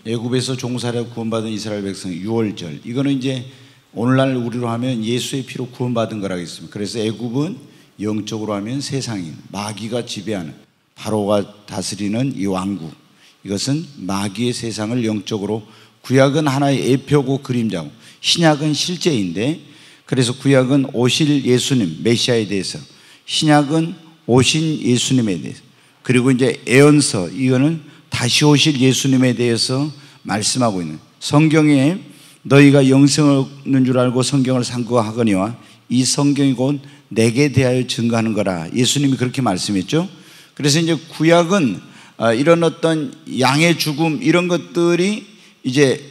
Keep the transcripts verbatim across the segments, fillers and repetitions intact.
애굽에서 종살이하고 구원받은 이스라엘 백성 유월절, 이거는 이제 오늘날 우리로 하면 예수의 피로 구원받은 거라고 했습니다. 그래서 애굽은 영적으로 하면 세상인 마귀가 지배하는 바로가 다스리는 이 왕국, 이것은 마귀의 세상을 영적으로, 구약은 하나의 예표고 그림자고 신약은 실제인데, 그래서 구약은 오실 예수님 메시아에 대해서, 신약은 오신 예수님에 대해서, 그리고 이제 예언서, 이거는 다시 오실 예수님에 대해서 말씀하고 있는, 성경에 너희가 영생을 얻는 줄 알고 성경을 상고하거니와 이 성경이 곧 내게 대하여 증거하는 거라, 예수님이 그렇게 말씀했죠. 그래서 이제 구약은 이런 어떤 양의 죽음 이런 것들이 이제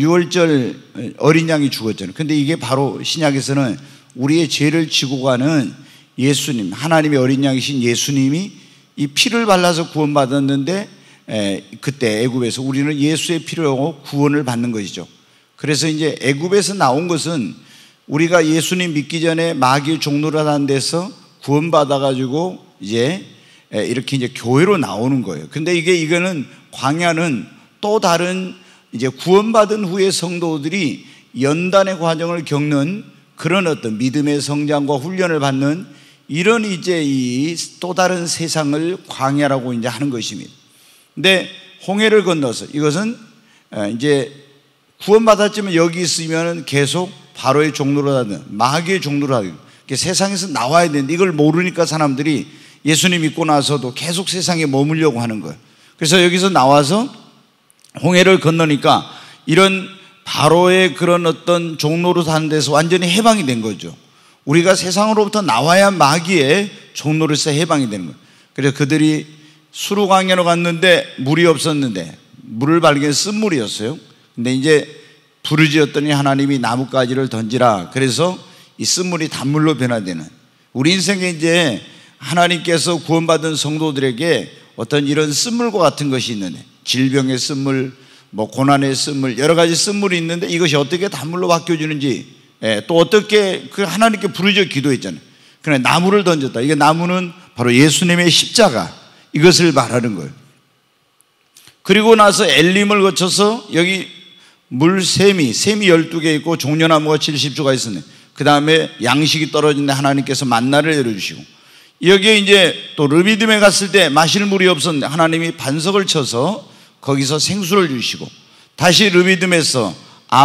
유월절 어린 양이 죽었잖아요. 근데 이게 바로 신약에서는 우리의 죄를 지고 가는 예수님, 하나님의 어린 양이신 예수님이 이 피를 발라서 구원받았는데, 에, 그때 애굽에서 우리는 예수의 피를 하고 구원을 받는 것이죠. 그래서 이제 애굽에서 나온 것은 우리가 예수님 믿기 전에 마귀의 종노릇한 데서 구원받아가지고 이제 이렇게 이제 교회로 나오는 거예요. 근데 이게 이거는 광야는 또 다른 이제 구원받은 후에 성도들이 연단의 과정을 겪는 그런 어떤 믿음의 성장과 훈련을 받는 이런 이제 이 또 다른 세상을 광야라고 이제 하는 것입니다. 근데 홍해를 건너서, 이것은 이제 구원받았지만 여기 있으면 계속 바로의 종로로 하든 마귀의 종로로 하든 세상에서 나와야 되는데, 이걸 모르니까 사람들이 예수님 믿고 나서도 계속 세상에 머물려고 하는 거예요. 그래서 여기서 나와서 홍해를 건너니까 이런 바로의 그런 어떤 종로로 사는 데서 완전히 해방이 된 거죠. 우리가 세상으로부터 나와야 마귀의 종로로서 해방이 되는 거예요. 그래서 그들이 수르광야로 갔는데 물이 없었는데 물을 발견해서 쓴물이었어요. 근데 이제 부르짖었더니 하나님이 나뭇가지를 던지라, 그래서 이 쓴물이 단물로 변화되는, 우리 인생에 이제 하나님께서 구원받은 성도들에게 어떤 이런 쓴물과 같은 것이 있는데, 질병의 쓴물, 뭐 고난의 쓴물, 여러 가지 쓴물이 있는데 이것이 어떻게 단물로 바뀌어지는지, 예, 또 어떻게 그 하나님께 부르짖어 기도했잖아요. 그래 나무를 던졌다. 이게 나무는 바로 예수님의 십자가, 이것을 말하는 거예요. 그리고 나서 엘림을 거쳐서 여기 물샘이, 샘이 열두 개 있고 종려나무가 칠십 주가 있었네. 그 다음에 양식이 떨어진데 하나님께서 만나를 내려주시고, 여기에 이제 또 르비딤에 갔을 때 마실 물이 없었는데 하나님이 반석을 쳐서 거기서 생수를 주시고, 다시 르비딤에서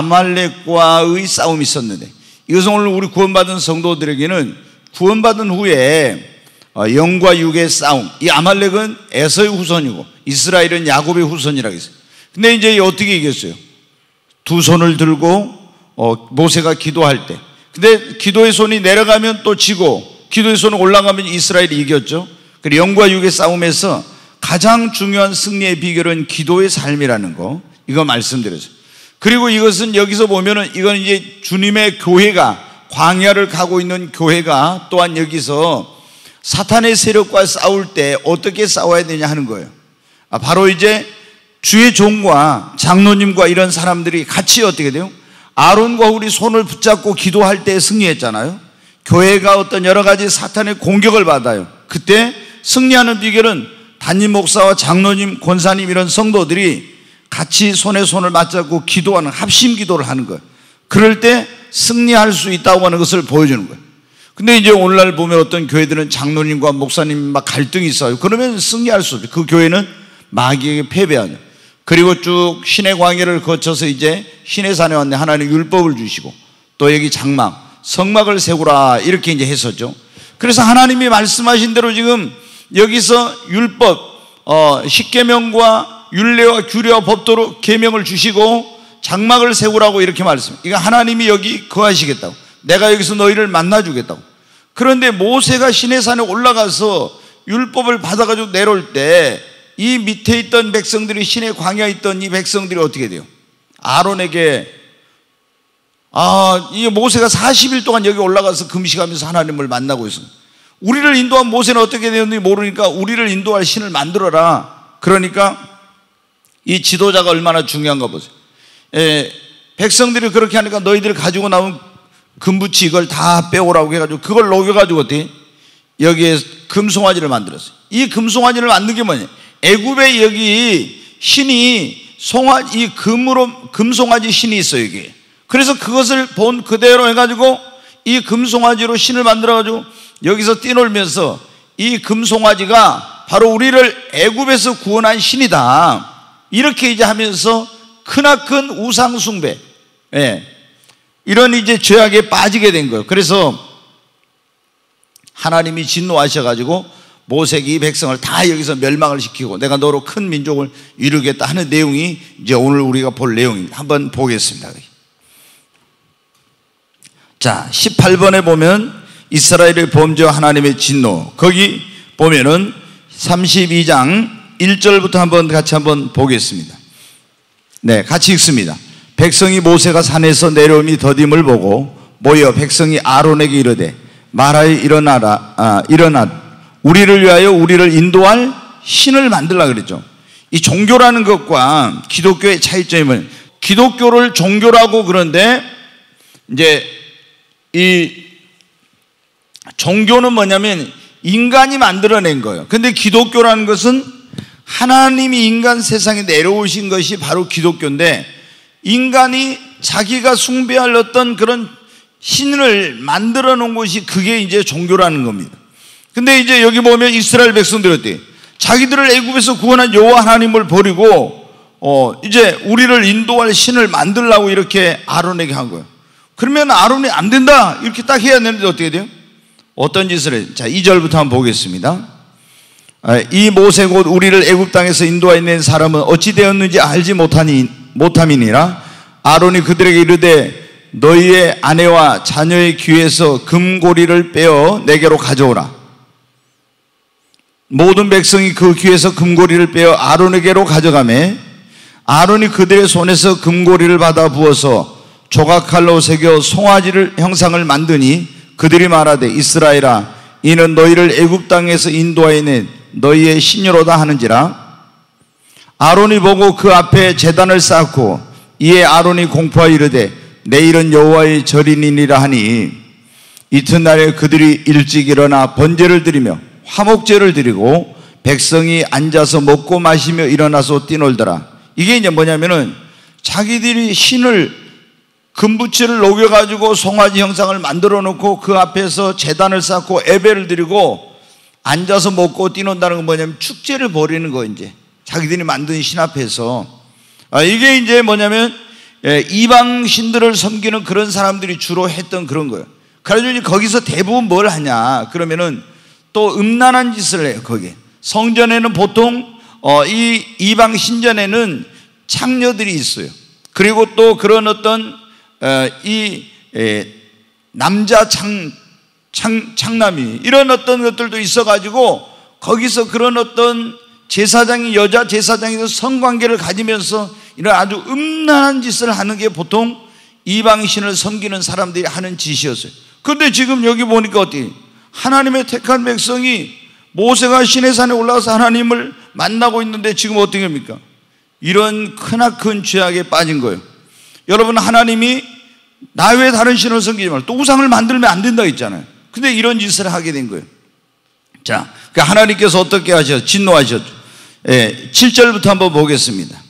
아말렉과의 싸움이 있었는데, 이것은 오늘 우리 구원받은 성도들에게는 구원받은 후에 영과 육의 싸움, 이 아말렉은 에서의 후손이고 이스라엘은 야곱의 후손이라고 했어요. 근데 이제 어떻게 이겼어요? 두 손을 들고 어, 모세가 기도할 때, 근데 기도의 손이 내려가면 또 지고 기도의 손이 올라가면 이스라엘이 이겼죠. 그리고 영과 육의 싸움에서 가장 중요한 승리의 비결은 기도의 삶이라는 거, 이거 말씀드렸어요. 그리고 이것은 여기서 보면은 이건 이제 주님의 교회가, 광야를 가고 있는 교회가 또한 여기서 사탄의 세력과 싸울 때 어떻게 싸워야 되냐 하는 거예요. 아, 바로 이제 주의 종과 장로님과 이런 사람들이 같이 어떻게 돼요? 아론과 우리 손을 붙잡고 기도할 때 승리했잖아요. 교회가 어떤 여러 가지 사탄의 공격을 받아요. 그때 승리하는 비결은 담임 목사와 장로님, 권사님 이런 성도들이 같이 손에 손을 맞잡고 기도하는 합심 기도를 하는 거예요. 그럴 때 승리할 수 있다고 하는 것을 보여주는 거예요. 근데 이제 오늘날 보면 어떤 교회들은 장로님과 목사님 막 갈등이 있어요. 그러면 승리할 수 없죠. 그 교회는 마귀에게 패배하죠. 그리고 쭉 신의 광야를 거쳐서 이제 신의 산에 왔네. 하나님 율법을 주시고 또 여기 장막, 성막을 세우라, 이렇게 이제 했었죠. 그래서 하나님이 말씀하신 대로 지금 여기서 율법, 어, 십계명과 율례와 규례와 법도로 계명을 주시고 장막을 세우라고 이렇게 말씀해요. 이거 하나님이 여기 거하시겠다고, 내가 여기서 너희를 만나주겠다고. 그런데 모세가 시내산에 올라가서 율법을 받아가지고 내려올 때 이 밑에 있던 백성들이, 시내 광야에 있던 이 백성들이 어떻게 돼요? 아론에게, 아, 이 모세가 사십 일 동안 여기 올라가서 금식하면서 하나님을 만나고 있습니다. 우리를 인도한 모세는 어떻게 되었는지 모르니까 우리를 인도할 신을 만들어라. 그러니까 이 지도자가 얼마나 중요한가 보세요. 예, 백성들이 그렇게 하니까 너희들이 가지고 나온 금부치 이걸 다 빼오라고 해가지고 그걸 녹여가지고 어떻게 여기에 금송아지를 만들었어요. 이 금송아지를 만든 게 뭐냐? 애굽에 여기 신이 송아지, 이 금으로, 금송아지 신이 있어요, 이게. 그래서 그것을 본 그대로 해가지고 이 금송아지로 신을 만들어가지고 여기서 뛰놀면서 이 금송아지가 바로 우리를 애굽에서 구원한 신이다. 이렇게 이제 하면서 크나큰 우상숭배, 예, 이런 이제 죄악에 빠지게 된 거예요. 그래서 하나님이 진노하셔가지고 모세기 이 백성을 다 여기서 멸망을 시키고 내가 너로 큰 민족을 이루겠다 하는 내용이 이제 오늘 우리가 볼 내용입니다. 한번 보겠습니다. 자, 십팔 번에 보면 이스라엘의 범죄와 하나님의 진노, 거기 보면은 삼십이 장 일 절부터 한번 같이 한번 보겠습니다. 네, 같이 읽습니다. 백성이 모세가 산에서 내려오니 더딤을 보고 모여 백성이 아론에게 이르되 말하여 일어나라, 아, 일어나 우리를 위하여 우리를 인도할 신을 만들라 그랬죠. 이 종교라는 것과 기독교의 차이점은, 기독교를 종교라고 그런데 이제 이 종교는 뭐냐면 인간이 만들어낸 거예요. 근데 기독교라는 것은 하나님이 인간 세상에 내려오신 것이 바로 기독교인데, 인간이 자기가 숭배할 어떤 그런 신을 만들어 놓은 것이 그게 이제 종교라는 겁니다. 근데 이제 여기 보면 이스라엘 백성들이 어때? 자기들을 애굽에서 구원한 여호와 하나님을 버리고 어 이제 우리를 인도할 신을 만들라고 이렇게 아론에게 한 거예요. 그러면 아론이 안 된다 이렇게 딱 해야 되는데 어떻게 돼요? 어떤 짓을 해요? 자, 이 절부터 한번 보겠습니다. 이 모세 곧 우리를 애굽 땅에서 인도하여 낸 사람은 어찌 되었는지 알지 못하니 못함이니라. 아론이 그들에게 이르되 너희의 아내와 자녀의 귀에서 금고리를 빼어 내게로 가져오라. 모든 백성이 그 귀에서 금고리를 빼어 아론에게로 가져가매 아론이 그들의 손에서 금고리를 받아 부어서 조각칼로 새겨 송아지를 형상을 만드니 그들이 말하되 이스라엘아 이는 너희를 애굽 땅에서 인도하여 낸 너희의 신이로다 하는지라. 아론이 보고 그 앞에 제단을 쌓고 이에 아론이 공포하여 이르되 내일은 여호와의 절이니라 하니 이튿날에 그들이 일찍 일어나 번제를 드리며 화목제를 드리고 백성이 앉아서 먹고 마시며 일어나서 뛰놀더라. 이게 이제 뭐냐면은 자기들이 신을 금붙이를 녹여가지고 송아지 형상을 만들어 놓고 그 앞에서 제단을 쌓고 예배를 드리고 앉아서 먹고 뛰논다는 건 뭐냐면 축제를 벌이는 거, 이제 자기들이 만든 신 앞에서. 아, 이게 이제 뭐냐면 예, 이방 신들을 섬기는 그런 사람들이 주로 했던 그런 거예요. 그래서 거기서 대부분 뭘 하냐 그러면은 또 음란한 짓을 해요. 거기 성전에는 보통 어, 이 이방 신전에는 창녀들이 있어요. 그리고 또 그런 어떤 어, 이 에, 남자 창 창, 창남이 이런 어떤 것들도 있어가지고 거기서 그런 어떤 제사장이 여자 제사장이 성관계를 가지면서 이런 아주 음란한 짓을 하는 게 보통 이방신을 섬기는 사람들이 하는 짓이었어요. 그런데 지금 여기 보니까 어떻게 하나님의 택한 백성이 모세가 시내산에 올라가서 하나님을 만나고 있는데 지금 어떻게 합니까? 이런 크나큰 죄악에 빠진 거예요. 여러분, 하나님이 나 외에 다른 신을 섬기지 말고 또 우상을 만들면 안 된다 했잖아요. 근데 이런 짓을 하게 된 거예요. 자, 그 하나님께서 어떻게 하셨죠? 진노하셨죠. 예, 칠 절부터 한번 보겠습니다.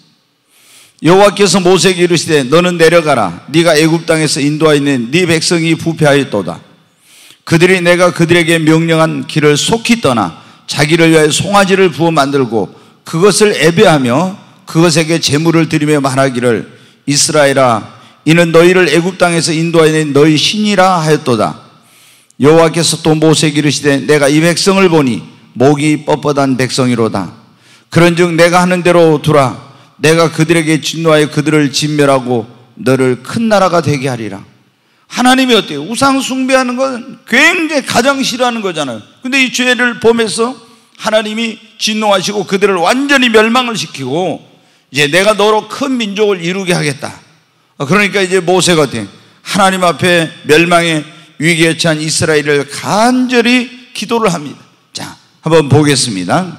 여호와께서 모세에게 이르시되 너는 내려가라. 네가 애굽 땅에서 인도하여 있는 네 백성이 부패하였도다. 그들이 내가 그들에게 명령한 길을 속히 떠나 자기를 위하여 송아지를 부어 만들고 그것을 예배하며 그것에게 제물을 드리며 말하기를 이스라엘아 이는 너희를 애굽 땅에서 인도하여 낸 너희 신이라 하였도다. 여호와께서 또 모세에게 이르시되 내가 이 백성을 보니 목이 뻣뻣한 백성이로다. 그런즉 내가 하는 대로 두라. 내가 그들에게 진노하여 그들을 진멸하고 너를 큰 나라가 되게 하리라. 하나님이 어때요? 우상 숭배하는 건 굉장히 가장 싫어하는 거잖아요. 근데 이 죄를 보면서 하나님이 진노하시고 그들을 완전히 멸망을 시키고 이제 내가 너로 큰 민족을 이루게 하겠다. 그러니까 이제 모세가 어때요? 하나님 앞에 멸망의 위기에 처한 이스라엘을 간절히 기도를 합니다. 자, 한번 보겠습니다.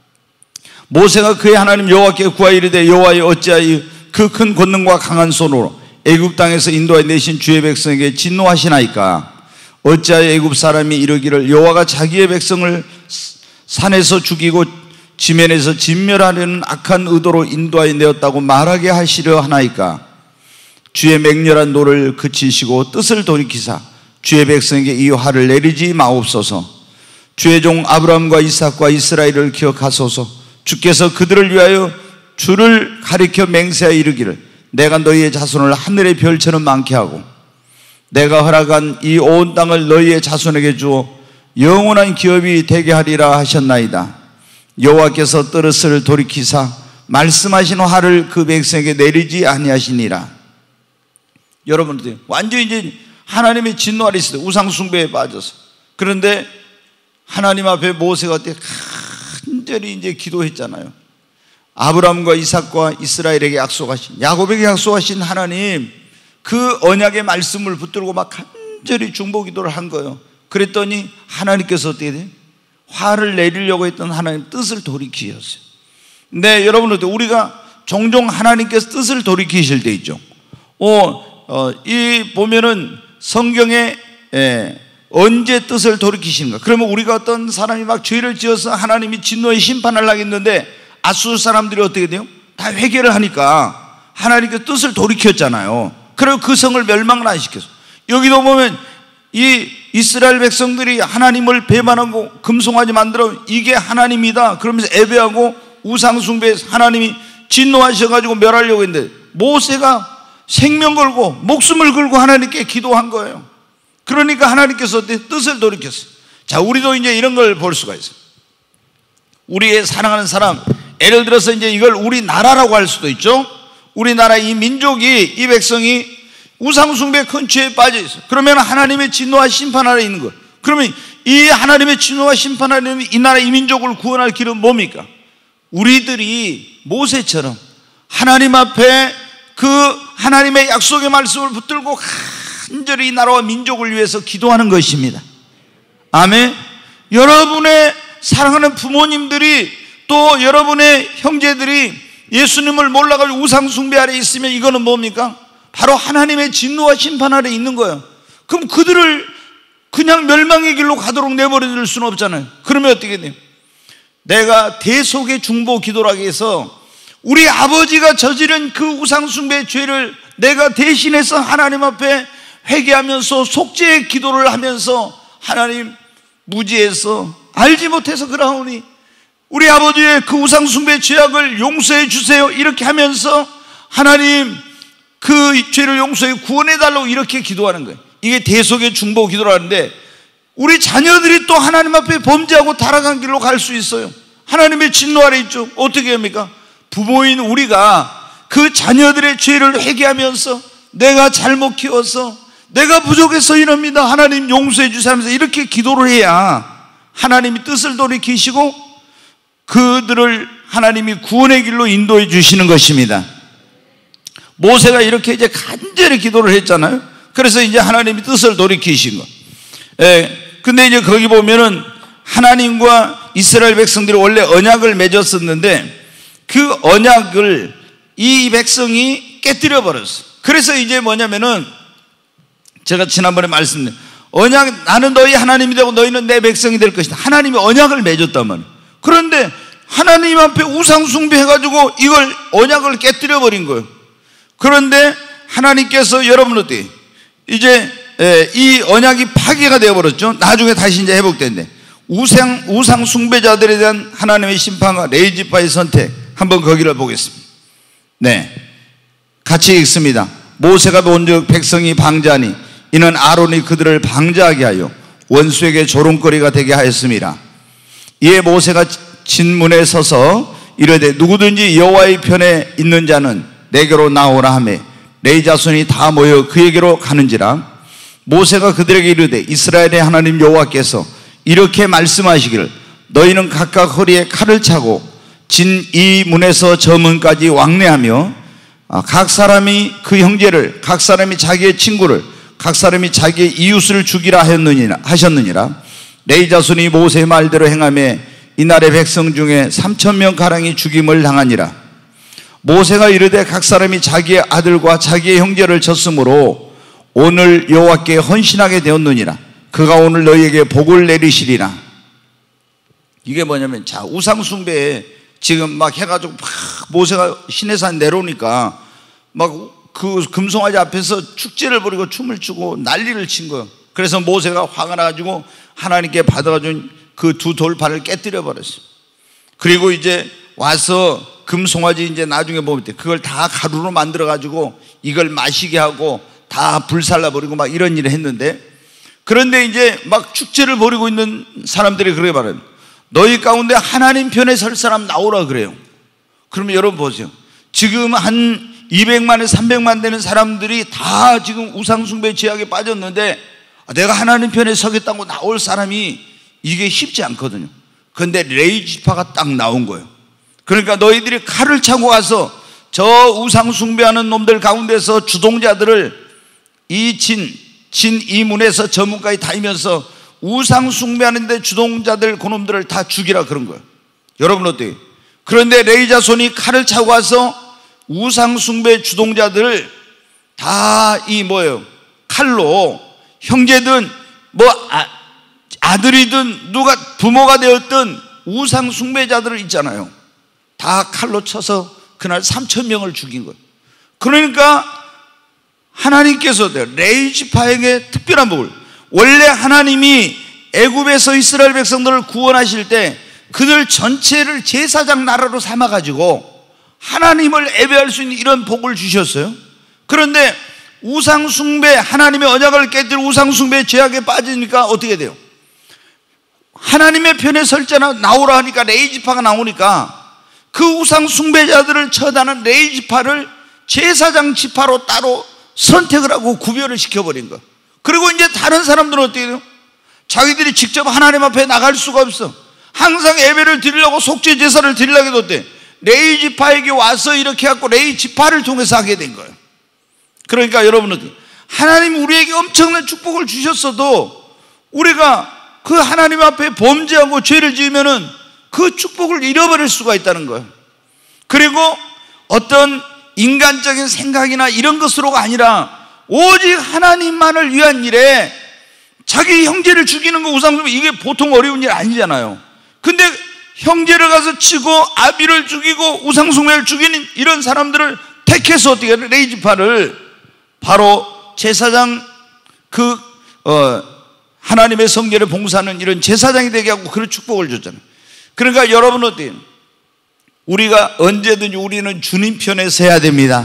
모세가 그의 하나님 여호와께 구하여 이르되 여호와여 어찌하여 그 큰 권능과 강한 손으로 애굽 땅에서 인도하여 내신 주의 백성에게 진노하시나이까? 어찌하여 애굽 사람이 이르기를 여호와가 자기의 백성을 산에서 죽이고 지면에서 진멸하려는 악한 의도로 인도하여 내었다고 말하게 하시려 하나이까. 주의 맹렬한 노를 그치시고 뜻을 돌이키사 주의 백성에게 이 화를 내리지 마옵소서. 주의 종 아브라함과 이삭과 이스라엘을 기억하소서. 주께서 그들을 위하여 주를 가리켜 맹세하여 이르기를 내가 너희의 자손을 하늘의 별처럼 많게 하고 내가 허락한 이 온 땅을 너희의 자손에게 주어 영원한 기업이 되게 하리라 하셨나이다. 여호와께서 뜻을 돌이키사 말씀하신 화를 그 백성에게 내리지 아니하시니라. 여러분들 완전히 이제 하나님의 진노 아래 있어요. 우상 숭배에 빠져서. 그런데 하나님 앞에 모세가 그때 간절히 이제 기도했잖아요. 아브라함과 이삭과 이스라엘에게 약속하신, 야곱에게 약속하신 하나님, 그 언약의 말씀을 붙들고 막 간절히 중보 기도를 한 거예요. 그랬더니 하나님께서 어떻게 돼요? 화를 내리려고 했던 하나님 뜻을 돌이키셨어요. 근데 여러분들 우리가 종종 하나님께서 뜻을 돌이키실 때 있죠. 어, 어, 이 보면은 성경에 예, 언제 뜻을 돌이키시는가? 그러면 우리가 어떤 사람이 막 죄를 지어서 하나님이 진노의 심판을 하겠는데 아수르 사람들이 어떻게 돼요? 다 회개를 하니까 하나님께서 뜻을 돌이켰잖아요. 그리고 그 성을 멸망을 안 시켰어. 여기도 보면 이 이스라엘 백성들이 하나님을 배반하고 금송아지 만들어 이게 하나님이다 그러면서 예배하고 우상숭배해서 하나님이 진노하셔가지고 멸하려고 했는데 모세가 생명 걸고 목숨을 걸고 하나님께 기도한 거예요. 그러니까 하나님께서 뜻을 돌이켰어요. 자, 우리도 이제 이런 걸 볼 수가 있어요. 우리의 사랑하는 사람, 예를 들어서 이제 이걸 우리나라라고 할 수도 있죠. 우리나라 이 민족이, 이 백성이 우상숭배 큰 죄에 빠져 있어요. 그러면 하나님의 진노와 심판 아래 있는 거예요. 그러면 이 하나님의 진노와 심판 아래 있는 이 나라 이 민족을 구원할 길은 뭡니까? 우리들이 모세처럼 하나님 앞에 그 하나님의 약속의 말씀을 붙들고 간절히 이 나라와 민족을 위해서 기도하는 것입니다. 아멘. 여러분의 사랑하는 부모님들이 또 여러분의 형제들이 예수님을 몰라가지고 우상숭배 아래 있으면 이거는 뭡니까? 바로 하나님의 진노와 심판 아래 있는 거예요. 그럼 그들을 그냥 멸망의 길로 가도록 내버려 둘 수는 없잖아요. 그러면 어떻게 돼요? 내가 대속의 중보 기도라고 해서 우리 아버지가 저지른 그 우상숭배의 죄를 내가 대신해서 하나님 앞에 회개하면서 속죄의 기도를 하면서 하나님 무지해서 알지 못해서 그러하오니 우리 아버지의 그 우상숭배의 죄악을 용서해 주세요 이렇게 하면서 하나님 그 죄를 용서해 구원해 달라고 이렇게 기도하는 거예요. 이게 대속의 중보 기도라는데 우리 자녀들이 또 하나님 앞에 범죄하고 타락한 길로 갈 수 있어요. 하나님의 진노 아래 있죠. 어떻게 합니까? 부모인 우리가 그 자녀들의 죄를 회개하면서 내가 잘못 키워서 내가 부족해서 이럽니다 하나님 용서해 주세요 하면서 이렇게 기도를 해야 하나님이 뜻을 돌이키시고 그들을 하나님이 구원의 길로 인도해 주시는 것입니다. 모세가 이렇게 이제 간절히 기도를 했잖아요. 그래서 이제 하나님이 뜻을 돌이키신 거. 예, 근데 이제 거기 보면은 하나님과 이스라엘 백성들이 원래 언약을 맺었었는데 그 언약을 이 백성이 깨뜨려 버렸어. 그래서 이제 뭐냐면은 제가 지난번에 말씀드린 언약, 나는 너희 하나님이 되고 너희는 내 백성이 될 것이다. 하나님이 언약을 맺었단 말이에요. 그런데 하나님 앞에 우상 숭배해가지고 이걸 언약을 깨뜨려 버린 거예요. 그런데 하나님께서 여러분 어때요? 이제 이 언약이 파괴가 되어버렸죠. 나중에 다시 이제 회복된대. 우상, 우상 숭배자들에 대한 하나님의 심판과 레위지파의 선택, 한번 거기를 보겠습니다. 네, 같이 읽습니다. 모세가 본즉 백성이 방자하니 이는 아론이 그들을 방자하게 하여 원수에게 조롱거리가 되게 하였음이라. 이에 모세가 진문에 서서 이르되 누구든지 여호와의 편에 있는 자는 내게로 나오라 하매 레위 자손이 다 모여 그에게로 가는지라. 모세가 그들에게 이르되 이스라엘의 하나님 여호와께서 이렇게 말씀하시기를 너희는 각각 허리에 칼을 차고 진 이 문에서 저 문까지 왕래하며 각 사람이 그 형제를, 각 사람이 자기의 친구를, 각 사람이 자기의 이웃을 죽이라 하였느니라, 하셨느니라. 레위 자손이 모세의 말대로 행하며 이날의 백성 중에 삼천 명 가량이 죽임을 당하니라. 모세가 이르되 각 사람이 자기의 아들과 자기의 형제를 쳤으므로 오늘 여호와께 헌신하게 되었느니라. 그가 오늘 너희에게 복을 내리시리라. 이게 뭐냐면, 자, 우상숭배에 지금 막 해가지고 막 모세가 시내산 내려오니까 막 그 금송아지 앞에서 축제를 벌이고 춤을 추고 난리를 친 거예요. 그래서 모세가 화가 나가지고 하나님께 받아가지고 그 두 돌판을 깨뜨려 버렸어요. 그리고 이제 와서 금송아지 이제 나중에 보면 그걸 다 가루로 만들어가지고 이걸 마시게 하고 다 불살라 버리고 막 이런 일을 했는데, 그런데 이제 막 축제를 벌이고 있는 사람들이 그렇게 말해요. 너희 가운데 하나님 편에 설 사람 나오라 그래요. 그러면 여러분 보세요. 지금 한 이백만에 삼백만 되는 사람들이 다 지금 우상숭배 죄악에 빠졌는데 내가 하나님 편에 서겠다고 나올 사람이 이게 쉽지 않거든요. 그런데 레위 지파가 딱 나온 거예요. 그러니까 너희들이 칼을 차고 가서 저 우상숭배하는 놈들 가운데서 주동자들을 이 진, 진 이 문에서 저 문까지 다니면서 우상숭배하는데 주동자들 그놈들을 다 죽이라 그런 거예요. 여러분 어때요? 그런데 레위 자손이 칼을 차고 가서 우상숭배 주동자들을 다 이 뭐예요? 칼로, 형제든 뭐 아, 아들이든 누가 부모가 되었든 우상숭배자들을 있잖아요. 다 칼로 쳐서 그날 삼천 명을 죽인 거예요. 그러니까 하나님께서 레위 지파에게 특별한 복을, 원래 하나님이 애굽에서 이스라엘 백성들을 구원하실 때 그들 전체를 제사장 나라로 삼아가지고 하나님을 예배할 수 있는 이런 복을 주셨어요. 그런데 우상숭배, 하나님의 언약을 깨뜨려 우상숭배 죄악에 빠지니까 어떻게 돼요? 하나님의 편에 설자나 나오라 하니까 레위 지파가 나오니까 그 우상숭배자들을 처단한 레위 지파를 제사장 지파로 따로 선택을 하고 구별을 시켜버린 거예요. 그리고 이제 다른 사람들은 어떻게 돼요? 자기들이 직접 하나님 앞에 나갈 수가 없어. 항상 예배를 드리려고 속죄 제사를 드리려고 해도 어때? 레위 지파에게 와서 이렇게 해갖고 레위 지파를 통해서 하게 된 거예요. 그러니까 여러분은 하나님 우리에게 엄청난 축복을 주셨어도 우리가 그 하나님 앞에 범죄하고 죄를 지으면은 그 축복을 잃어버릴 수가 있다는 거예요. 그리고 어떤 인간적인 생각이나 이런 것으로가 아니라 오직 하나님만을 위한 일에 자기 형제를 죽이는 거 우상숭배, 이게 보통 어려운 일 아니잖아요. 근데 형제를 가서 치고 아비를 죽이고 우상숭배를 죽이는 이런 사람들을 택해서 어떻게 해요? 레위 지파를 바로 제사장 그 어, 하나님의 성전을 봉사하는 이런 제사장이 되게 하고 그런 축복을 줬잖아요. 그러니까 여러분 어때요? 우리가 언제든지 우리는 주님 편에 서야 됩니다.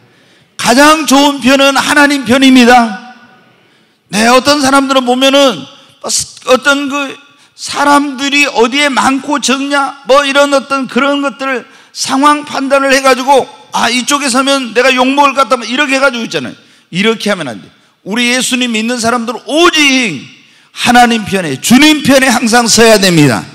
가장 좋은 편은 하나님 편입니다. 네, 어떤 사람들은 보면은 어떤 그 사람들이 어디에 많고 적냐 뭐 이런 어떤 그런 것들을 상황 판단을 해가지고 아 이쪽에 서면 내가 욕먹을 것 같다 이렇게 해가지고 있잖아요. 이렇게 하면 안 돼. 우리 예수님 믿는 사람들은 오직 하나님 편에, 주님 편에 항상 서야 됩니다.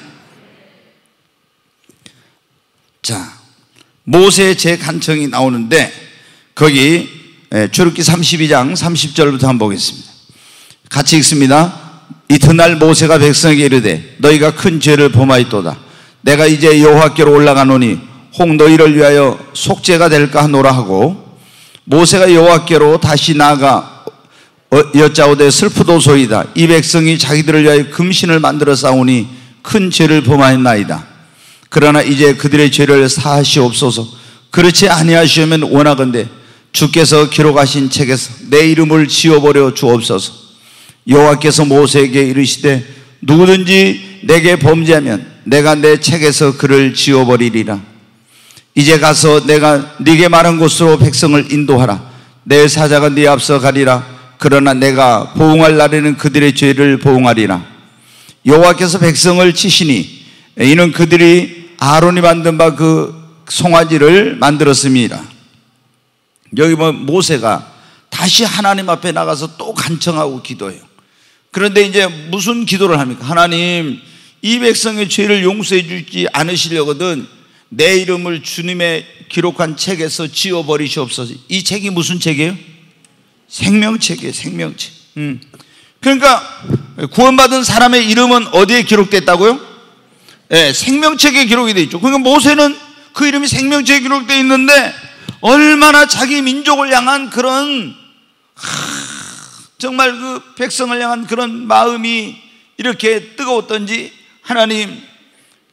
자, 모세의 재간청이 나오는데 거기 출애굽기 삼십이 장 삼십 절부터 한번 보겠습니다. 같이 읽습니다. 이튿날 모세가 백성에게 이르되 너희가 큰 죄를 범하였도다. 내가 이제 여호와께로 올라가노니 혹 너희를 위하여 속죄가 될까 하노라 하고, 모세가 여호와께로 다시 나아가 여짜오되 슬프도소이다. 이 백성이 자기들을 위하여 금신을 만들어 싸우니 큰 죄를 범하였나이다. 그러나 이제 그들의 죄를 사하시옵소서. 그렇지 아니하시면 원하건대 주께서 기록하신 책에서 내 이름을 지워버려 주옵소서. 여호와께서 모세에게 이르시되 누구든지 내게 범죄하면 내가 내 책에서 그를 지워버리리라. 이제 가서 내가 네게 말한 곳으로 백성을 인도하라. 내 사자가 네 앞서 가리라. 그러나 내가 보응할 날에는 그들의 죄를 보응하리라. 여호와께서 백성을 치시니 이는 그들이 아론이 만든 바 그 송아지를 만들었습니다. 여기 보면 모세가 다시 하나님 앞에 나가서 또 간청하고 기도해요. 그런데 이제 무슨 기도를 합니까? 하나님, 이 백성의 죄를 용서해 주지 않으시려거든 내 이름을 주님의 기록한 책에서 지워버리시옵소서. 이 책이 무슨 책이에요? 생명책이에요. 생명책. 음. 그러니까 구원받은 사람의 이름은 어디에 기록됐다고요? 네, 생명책에 기록이 되어 있죠. 그러니까 모세는 그 이름이 생명책에 기록되어 있는데 얼마나 자기 민족을 향한 그런 하, 정말 그 백성을 향한 그런 마음이 이렇게 뜨거웠던지, 하나님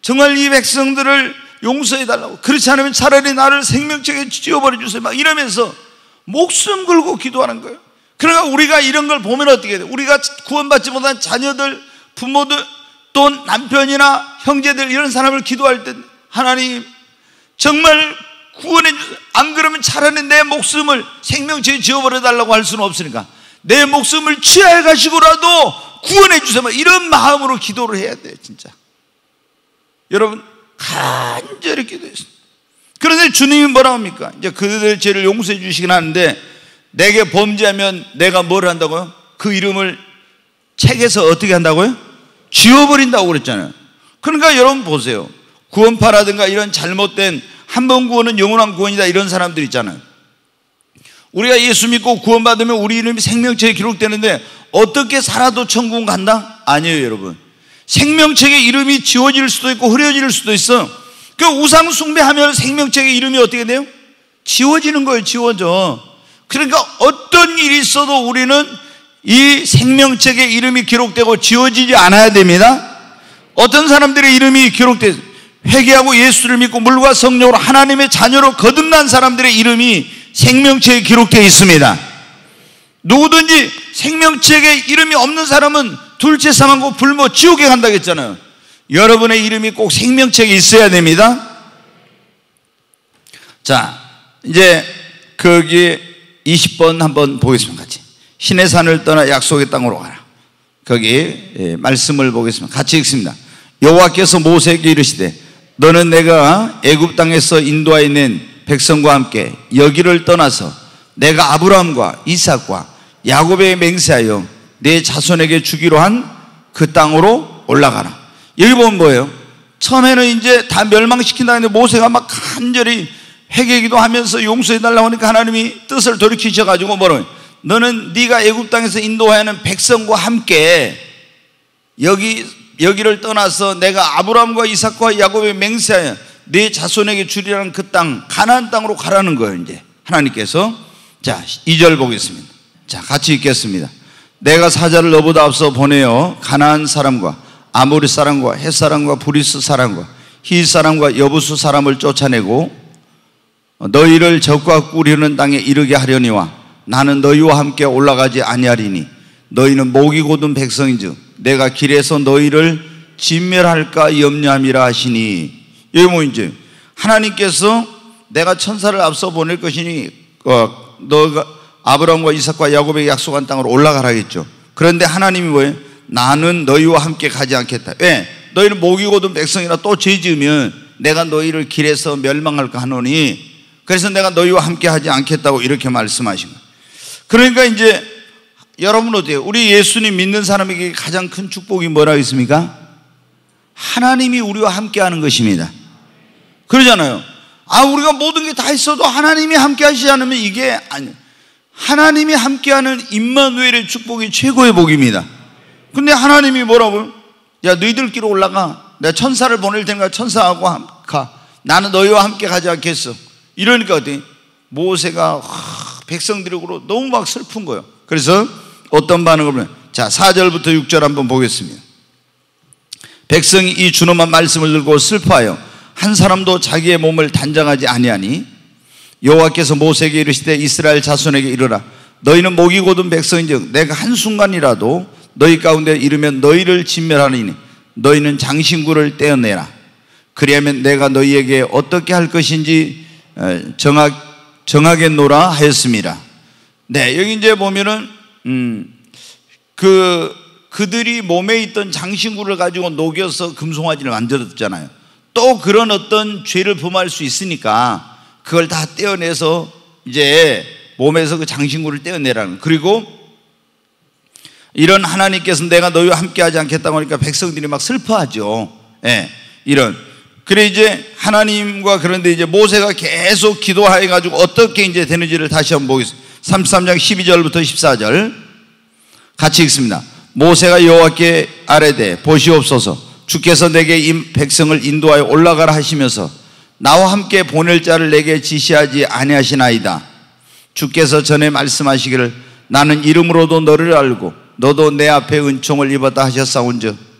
정말 이 백성들을 용서해달라고, 그렇지 않으면 차라리 나를 생명책에 지워버려 주세요, 막 이러면서 목숨 걸고 기도하는 거예요. 그러니까 우리가 이런 걸 보면 어떻게 돼요? 우리가 구원받지 못한 자녀들, 부모들, 또 남편이나 형제들, 이런 사람을 기도할 때 하나님 정말 구원해 주세요. 안 그러면 차라리 내 목숨을 생명체에 지워버려 달라고 할 수는 없으니까 내 목숨을 취하해 가시고라도 구원해 주세요, 이런 마음으로 기도를 해야 돼요. 진짜 여러분 간절히 기도했습니다. 그런데 주님이 뭐라고 합니까? 이제 그들 죄를 용서해 주시긴 하는데 내게 범죄하면 내가 뭘 한다고요? 그 이름을 책에서 어떻게 한다고요? 지워버린다고 그랬잖아요. 그러니까 여러분 보세요. 구원파라든가 이런 잘못된 한 번 구원은 영원한 구원이다 이런 사람들 있잖아요. 우리가 예수 믿고 구원받으면 우리 이름이 생명책에 기록되는데 어떻게 살아도 천국 간다? 아니에요, 여러분. 생명책에 이름이 지워질 수도 있고 흐려질 수도 있어. 그 우상 숭배하면 생명책에 이름이 어떻게 돼요? 지워지는 거예요. 지워져. 그러니까 어떤 일이 있어도 우리는 이 생명책에 이름이 기록되고 지워지지 않아야 됩니다. 어떤 사람들의 이름이 기록돼 회개하고 예수를 믿고 물과 성령으로 하나님의 자녀로 거듭난 사람들의 이름이 생명책에 기록되어 있습니다. 누구든지 생명책에 이름이 없는 사람은 둘째 사망고 불모 지옥에 간다고 했잖아요. 여러분의 이름이 꼭 생명책에 있어야 됩니다. 자, 이제 거기 이십 번 한번 보겠습니다. 같이. 신의 산을 떠나 약속의 땅으로 가라. 거기 말씀을 보겠습니다. 같이 읽습니다. 여호와께서 모세에게 이르시되 너는 내가 애굽 땅에서 인도하여 낸 백성과 함께 여기를 떠나서 내가 아브라함과 이삭과 야곱에게 맹세하여 내 자손에게 주기로 한 그 땅으로 올라가라. 여기 보면 뭐예요? 처음에는 이제 다 멸망시킨다 했는데 모세가 막 간절히 회개기도 하면서 용서해달라고 하니까 하나님이 뜻을 돌이키셔가지고 뭐라고 해요? 너는 네가 애굽 땅에서 인도하여 낸 백성과 함께 여기 여기를 떠나서 내가 아브라함과 이삭과 야곱에 맹세하여 네 자손에게 주리라는 그 땅 가나안 땅으로 가라는 거예요. 이제 하나님께서. 자, 이 절 보겠습니다. 자, 같이 읽겠습니다. 내가 사자를 너보다 앞서 보내어 가나안 사람과 아모리 사람과 헷 사람과 브리스 사람과 히 사람과 여부수 사람을 쫓아내고 너희를 적과 꾸리는 땅에 이르게 하려니와 나는 너희와 함께 올라가지 아니하리니 너희는 목이 곧은 백성인즉 내가 길에서 너희를 진멸할까 염려함이라 하시니. 여기 뭐 이제 하나님께서 내가 천사를 앞서 보낼 것이니 어, 너가 아브라함과 이삭과 야곱에게 약속한 땅으로 올라가라겠죠. 그런데 하나님이 뭐예요? 나는 너희와 함께 가지 않겠다. 왜? 너희는 목이 곧은 백성이라 또 죄 지으면 내가 너희를 길에서 멸망할까 하노니 그래서 내가 너희와 함께 하지 않겠다고 이렇게 말씀하신 거예요. 그러니까 이제 여러분 어때요? 우리 예수님 믿는 사람에게 가장 큰 축복이 뭐라고 있습니까? 하나님이 우리와 함께 하는 것입니다. 그러잖아요. 아, 우리가 모든 게 다 있어도 하나님이 함께 하시지 않으면 이게 아니, 하나님이 함께하는 임마누엘의 축복이 최고의 복입니다. 근데 하나님이 뭐라고요? 야, 너희들끼리 올라가. 내가 천사를 보낼 테니까 천사하고 가. 나는 너희와 함께 가지 않겠어. 이러니까 어때? 모세가 하, 백성들이고 너무 막 슬픈 거예요. 그래서 어떤 반응을 보면, 자, 사 절부터 육 절 한번 보겠습니다. 백성이 이 준엄한 말씀을 들고 슬퍼하여 한 사람도 자기의 몸을 단장하지 아니하니 여호와께서 모세에게 이르시되 이스라엘 자손에게 이르라. 너희는 목이 곧은 백성인즉 내가 한순간이라도 너희 가운데 이르면 너희를 진멸하리니 너희는 장신구를 떼어내라. 그리하면 내가 너희에게 어떻게 할 것인지 정하, 정하겠노라 하였습니다. 네, 여기 이제 보면은 음, 그 그들이 몸에 있던 장신구를 가지고 녹여서 금송아지를 만들었잖아요. 또 그런 어떤 죄를 범할 수 있으니까 그걸 다 떼어내서 이제 몸에서 그 장신구를 떼어내라는. 그리고 이런 하나님께서 내가 너희와 함께 하지 않겠다고 하니까 백성들이 막 슬퍼하죠. 예, 이런. 그래 이제 하나님과 그런데 이제 모세가 계속 기도해 가지고 어떻게 이제 되는지를 다시 한번 보겠습니다. 삼십삼 장 십이 절부터 십사 절 같이 읽습니다. 모세가 여호와께 아뢰되 보시옵소서 주께서 내게 이 백성을 인도하여 올라가라 하시면서 나와 함께 보낼 자를 내게 지시하지 아니하시나이다. 주께서 전에 말씀하시기를 나는 이름으로도 너를 알고 너도 내 앞에 은총을 입었다 하셨사온즉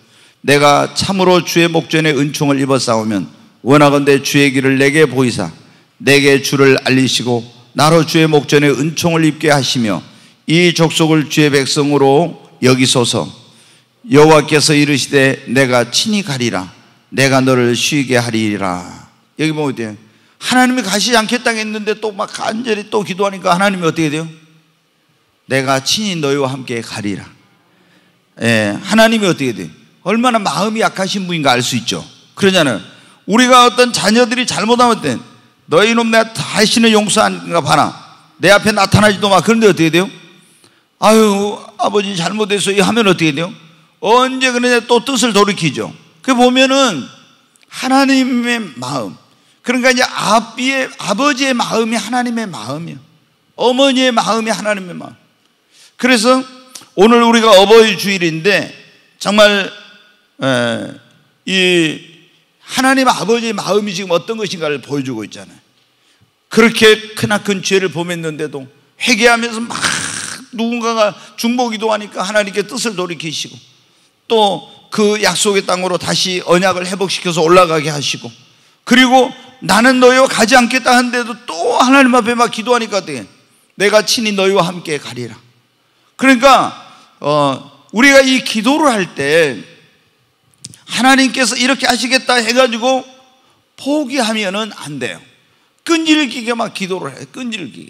내가 참으로 주의 목전에 은총을 입어 싸우면 원하건대 주의 길을 내게 보이사 내게 주를 알리시고 나로 주의 목전에 은총을 입게 하시며 이 족속을 주의 백성으로 여기소서. 여호와께서 이르시되 내가 친히 가리라. 내가 너를 쉬게 하리라. 여기 보면 어때요? 하나님이 가시지 않겠다 했는데 또 막 간절히 또 기도하니까 하나님이 어떻게 돼요? 내가 친히 너희와 함께 가리라. 예, 하나님이 어떻게 돼요? 얼마나 마음이 약하신 분인가 알 수 있죠. 그러잖아요. 우리가 어떤 자녀들이 잘못하면 때 너희 놈 내가 다시는 용서하는가 봐라. 내 앞에 나타나지도 마. 그런데 어떻게 돼요? 아유 아버지 잘못했어요 하면 어떻게 돼요? 언제 그러냐 또 뜻을 돌이키죠. 그 보면은 하나님의 마음, 그러니까 이제 아비의, 아버지의 마음이 하나님의 마음이에요. 어머니의 마음이 하나님의 마음. 그래서 오늘 우리가 어버이 주일인데 정말 에, 이 하나님 아버지의 마음이 지금 어떤 것인가를 보여주고 있잖아요. 그렇게 크나큰 죄를 범했는데도 회개하면서 막 누군가가 중보기도 하니까 하나님께 뜻을 돌이키시고 또 그 약속의 땅으로 다시 언약을 회복시켜서 올라가게 하시고, 그리고 나는 너희와 가지 않겠다 하는데도 또 하나님 앞에 막 기도하니까 어떻게? 내가 친히 너희와 함께 가리라. 그러니까 어, 우리가 이 기도를 할 때 하나님께서 이렇게 하시겠다 해가지고 포기하면은 안 돼요. 끈질기게 막 기도를 해요. 끈질기게.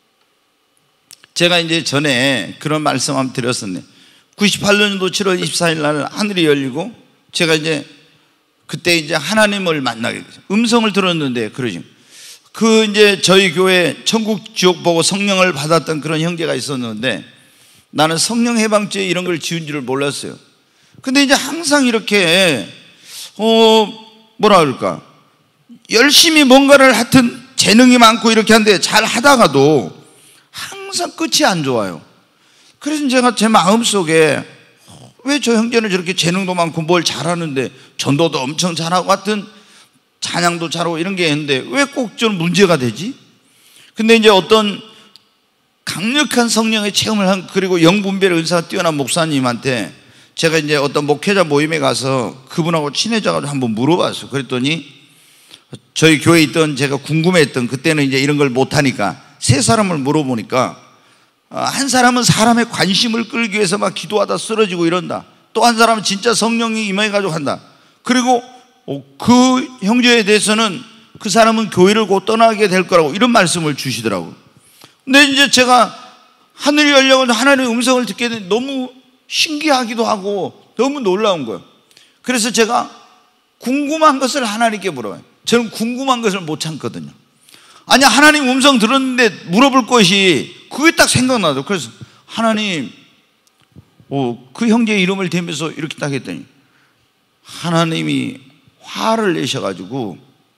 제가 이제 전에 그런 말씀 한번 드렸었네. 구십팔 년도 칠월 이십사일 날 하늘이 열리고 제가 이제 그때 이제 하나님을 만나게 됐어요. 음성을 들었는데 그러지. 그 이제 저희 교회 천국 지옥 보고 성령을 받았던 그런 형제가 있었는데 나는 성령 해방죄 이런 걸 지은 줄을 몰랐어요. 근데 이제 항상 이렇게 어 뭐라 그럴까 열심히 뭔가를 하여튼 재능이 많고 이렇게 하는데 잘 하다가도 항상 끝이 안 좋아요. 그래서 제가 제 마음속에 왜 저 형제는 저렇게 재능도 많고 뭘 잘하는데 전도도 엄청 잘하고 하여튼 찬양도 잘하고 이런 게 있는데 왜 꼭 좀 문제가 되지? 근데 이제 어떤 강력한 성령의 체험을 한, 그리고 영분별의 은사가 뛰어난 목사님한테 제가 이제 어떤 목회자 모임에 가서 그분하고 친해져가지고 한번 물어봤어요. 그랬더니 저희 교회에 있던 제가 궁금했던, 그때는 이제 이런 걸 못하니까 세 사람을 물어보니까 한 사람은 사람의 관심을 끌기 위해서 막 기도하다 쓰러지고 이런다. 또 한 사람은 진짜 성령이 임해가지고 한다. 그리고 그 형제에 대해서는 그 사람은 교회를 곧 떠나게 될 거라고 이런 말씀을 주시더라고요. 근데 이제 제가 하늘이 열려고 하나님의 음성을 듣게 되니 너무 신기하기도 하고 너무 놀라운 거예요. 그래서 제가 궁금한 것을 하나님께 물어봐요. 저는 궁금한 것을 못 참거든요. 아니 하나님 음성 들었는데 물어볼 것이 그게 딱 생각나더라고요. 그래서 하나님 어, 그 형제의 이름을 대면서 이렇게 딱 했더니 하나님이 화를 내셔가지고,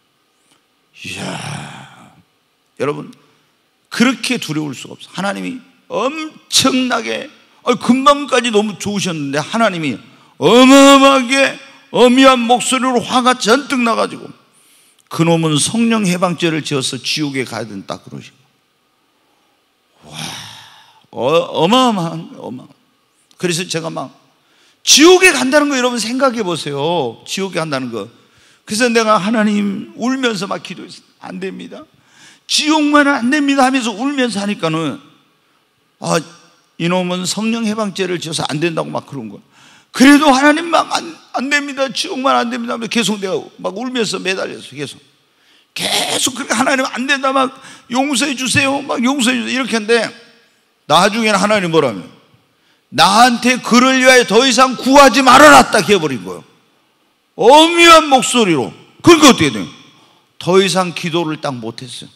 이야 여러분 그렇게 두려울 수가 없어요. 하나님이 엄청나게 아니, 금방까지 너무 좋으셨는데 하나님이 어마어마하게 어미한 목소리로 화가 잔뜩 나가지고 그놈은 성령 해방죄를 지어서 지옥에 가야 된다 그러시고, 와 어, 어마어마한 어마. 그래서 제가 막 지옥에 간다는 거 여러분 생각해 보세요. 지옥에 간다는 거. 그래서 내가 하나님 울면서 막 기도했어요. 안 됩니다. 지옥만은 안 됩니다 하면서 울면서 하니까는 아 이놈은 성령 해방죄를 지어서 안 된다고 막 그런 거야. 그래도 하나님 막 안 안 됩니다. 지옥만 안 됩니다 하면서 계속 내가 막 울면서 매달렸어. 계속 계속 그렇게 하나님 안 된다 막 용서해 주세요 막 용서해 주세요 이렇게 했는데 나중에는 하나님 뭐라며 나한테 그를 위하여 더 이상 구하지 말아라 딱 해버린 거예요. 엄미한 목소리로. 그러니까 어떻게 돼요? 더 이상 기도를 딱 못했어요.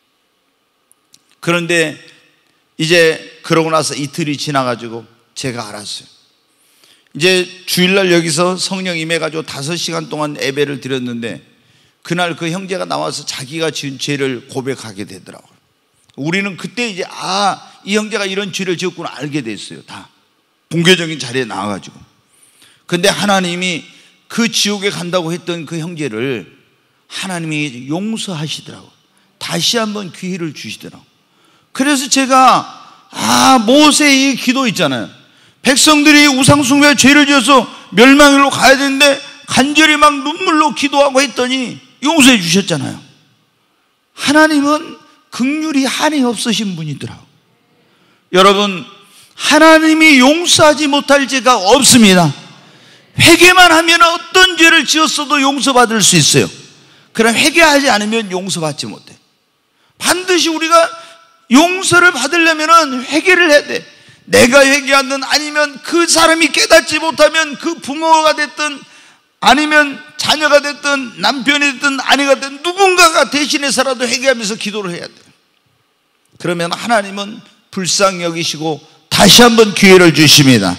그런데 이제 그러고 나서 이틀이 지나가지고 제가 알았어요. 이제 주일날 여기서 성령 임해가지고 다섯 시간 동안 예배를 드렸는데 그날 그 형제가 나와서 자기가 지은 죄를 고백하게 되더라고요. 우리는 그때 이제 아, 이 형제가 이런 죄를 지었구나 알게 됐어요. 다 공개적인 자리에 나와가지고. 근데 하나님이 그 지옥에 간다고 했던 그 형제를 하나님이 용서하시더라고요. 다시 한번 기회를 주시더라고요. 그래서 제가 아 모세의 이 기도 있잖아요. 백성들이 우상숭배에 죄를 지어서 멸망으로 가야 되는데 간절히 막 눈물로 기도하고 했더니 용서해 주셨잖아요. 하나님은 긍휼이 한이 없으신 분이더라고요. 여러분, 하나님이 용서하지 못할 죄가 없습니다. 회개만 하면 어떤 죄를 지었어도 용서받을 수 있어요. 그러나 회개하지 않으면 용서받지 못해. 반드시 우리가 용서를 받으려면 회개를 해야 돼. 내가 회개하든 아니면 그 사람이 깨닫지 못하면 그 부모가 됐든 아니면 자녀가 됐든 남편이 됐든 아내가 됐든 누군가가 대신해서라도 회개하면서 기도를 해야 돼. 그러면 하나님은 불쌍히 여기시고 다시 한번 기회를 주십니다.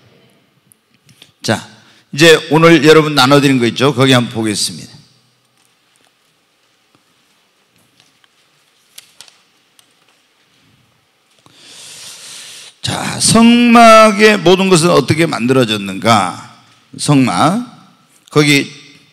자, 이제 오늘 여러분 나눠드린 거 있죠? 거기 한번 보겠습니다. 자, 성막의 모든 것은 어떻게 만들어졌는가? 성막. 거기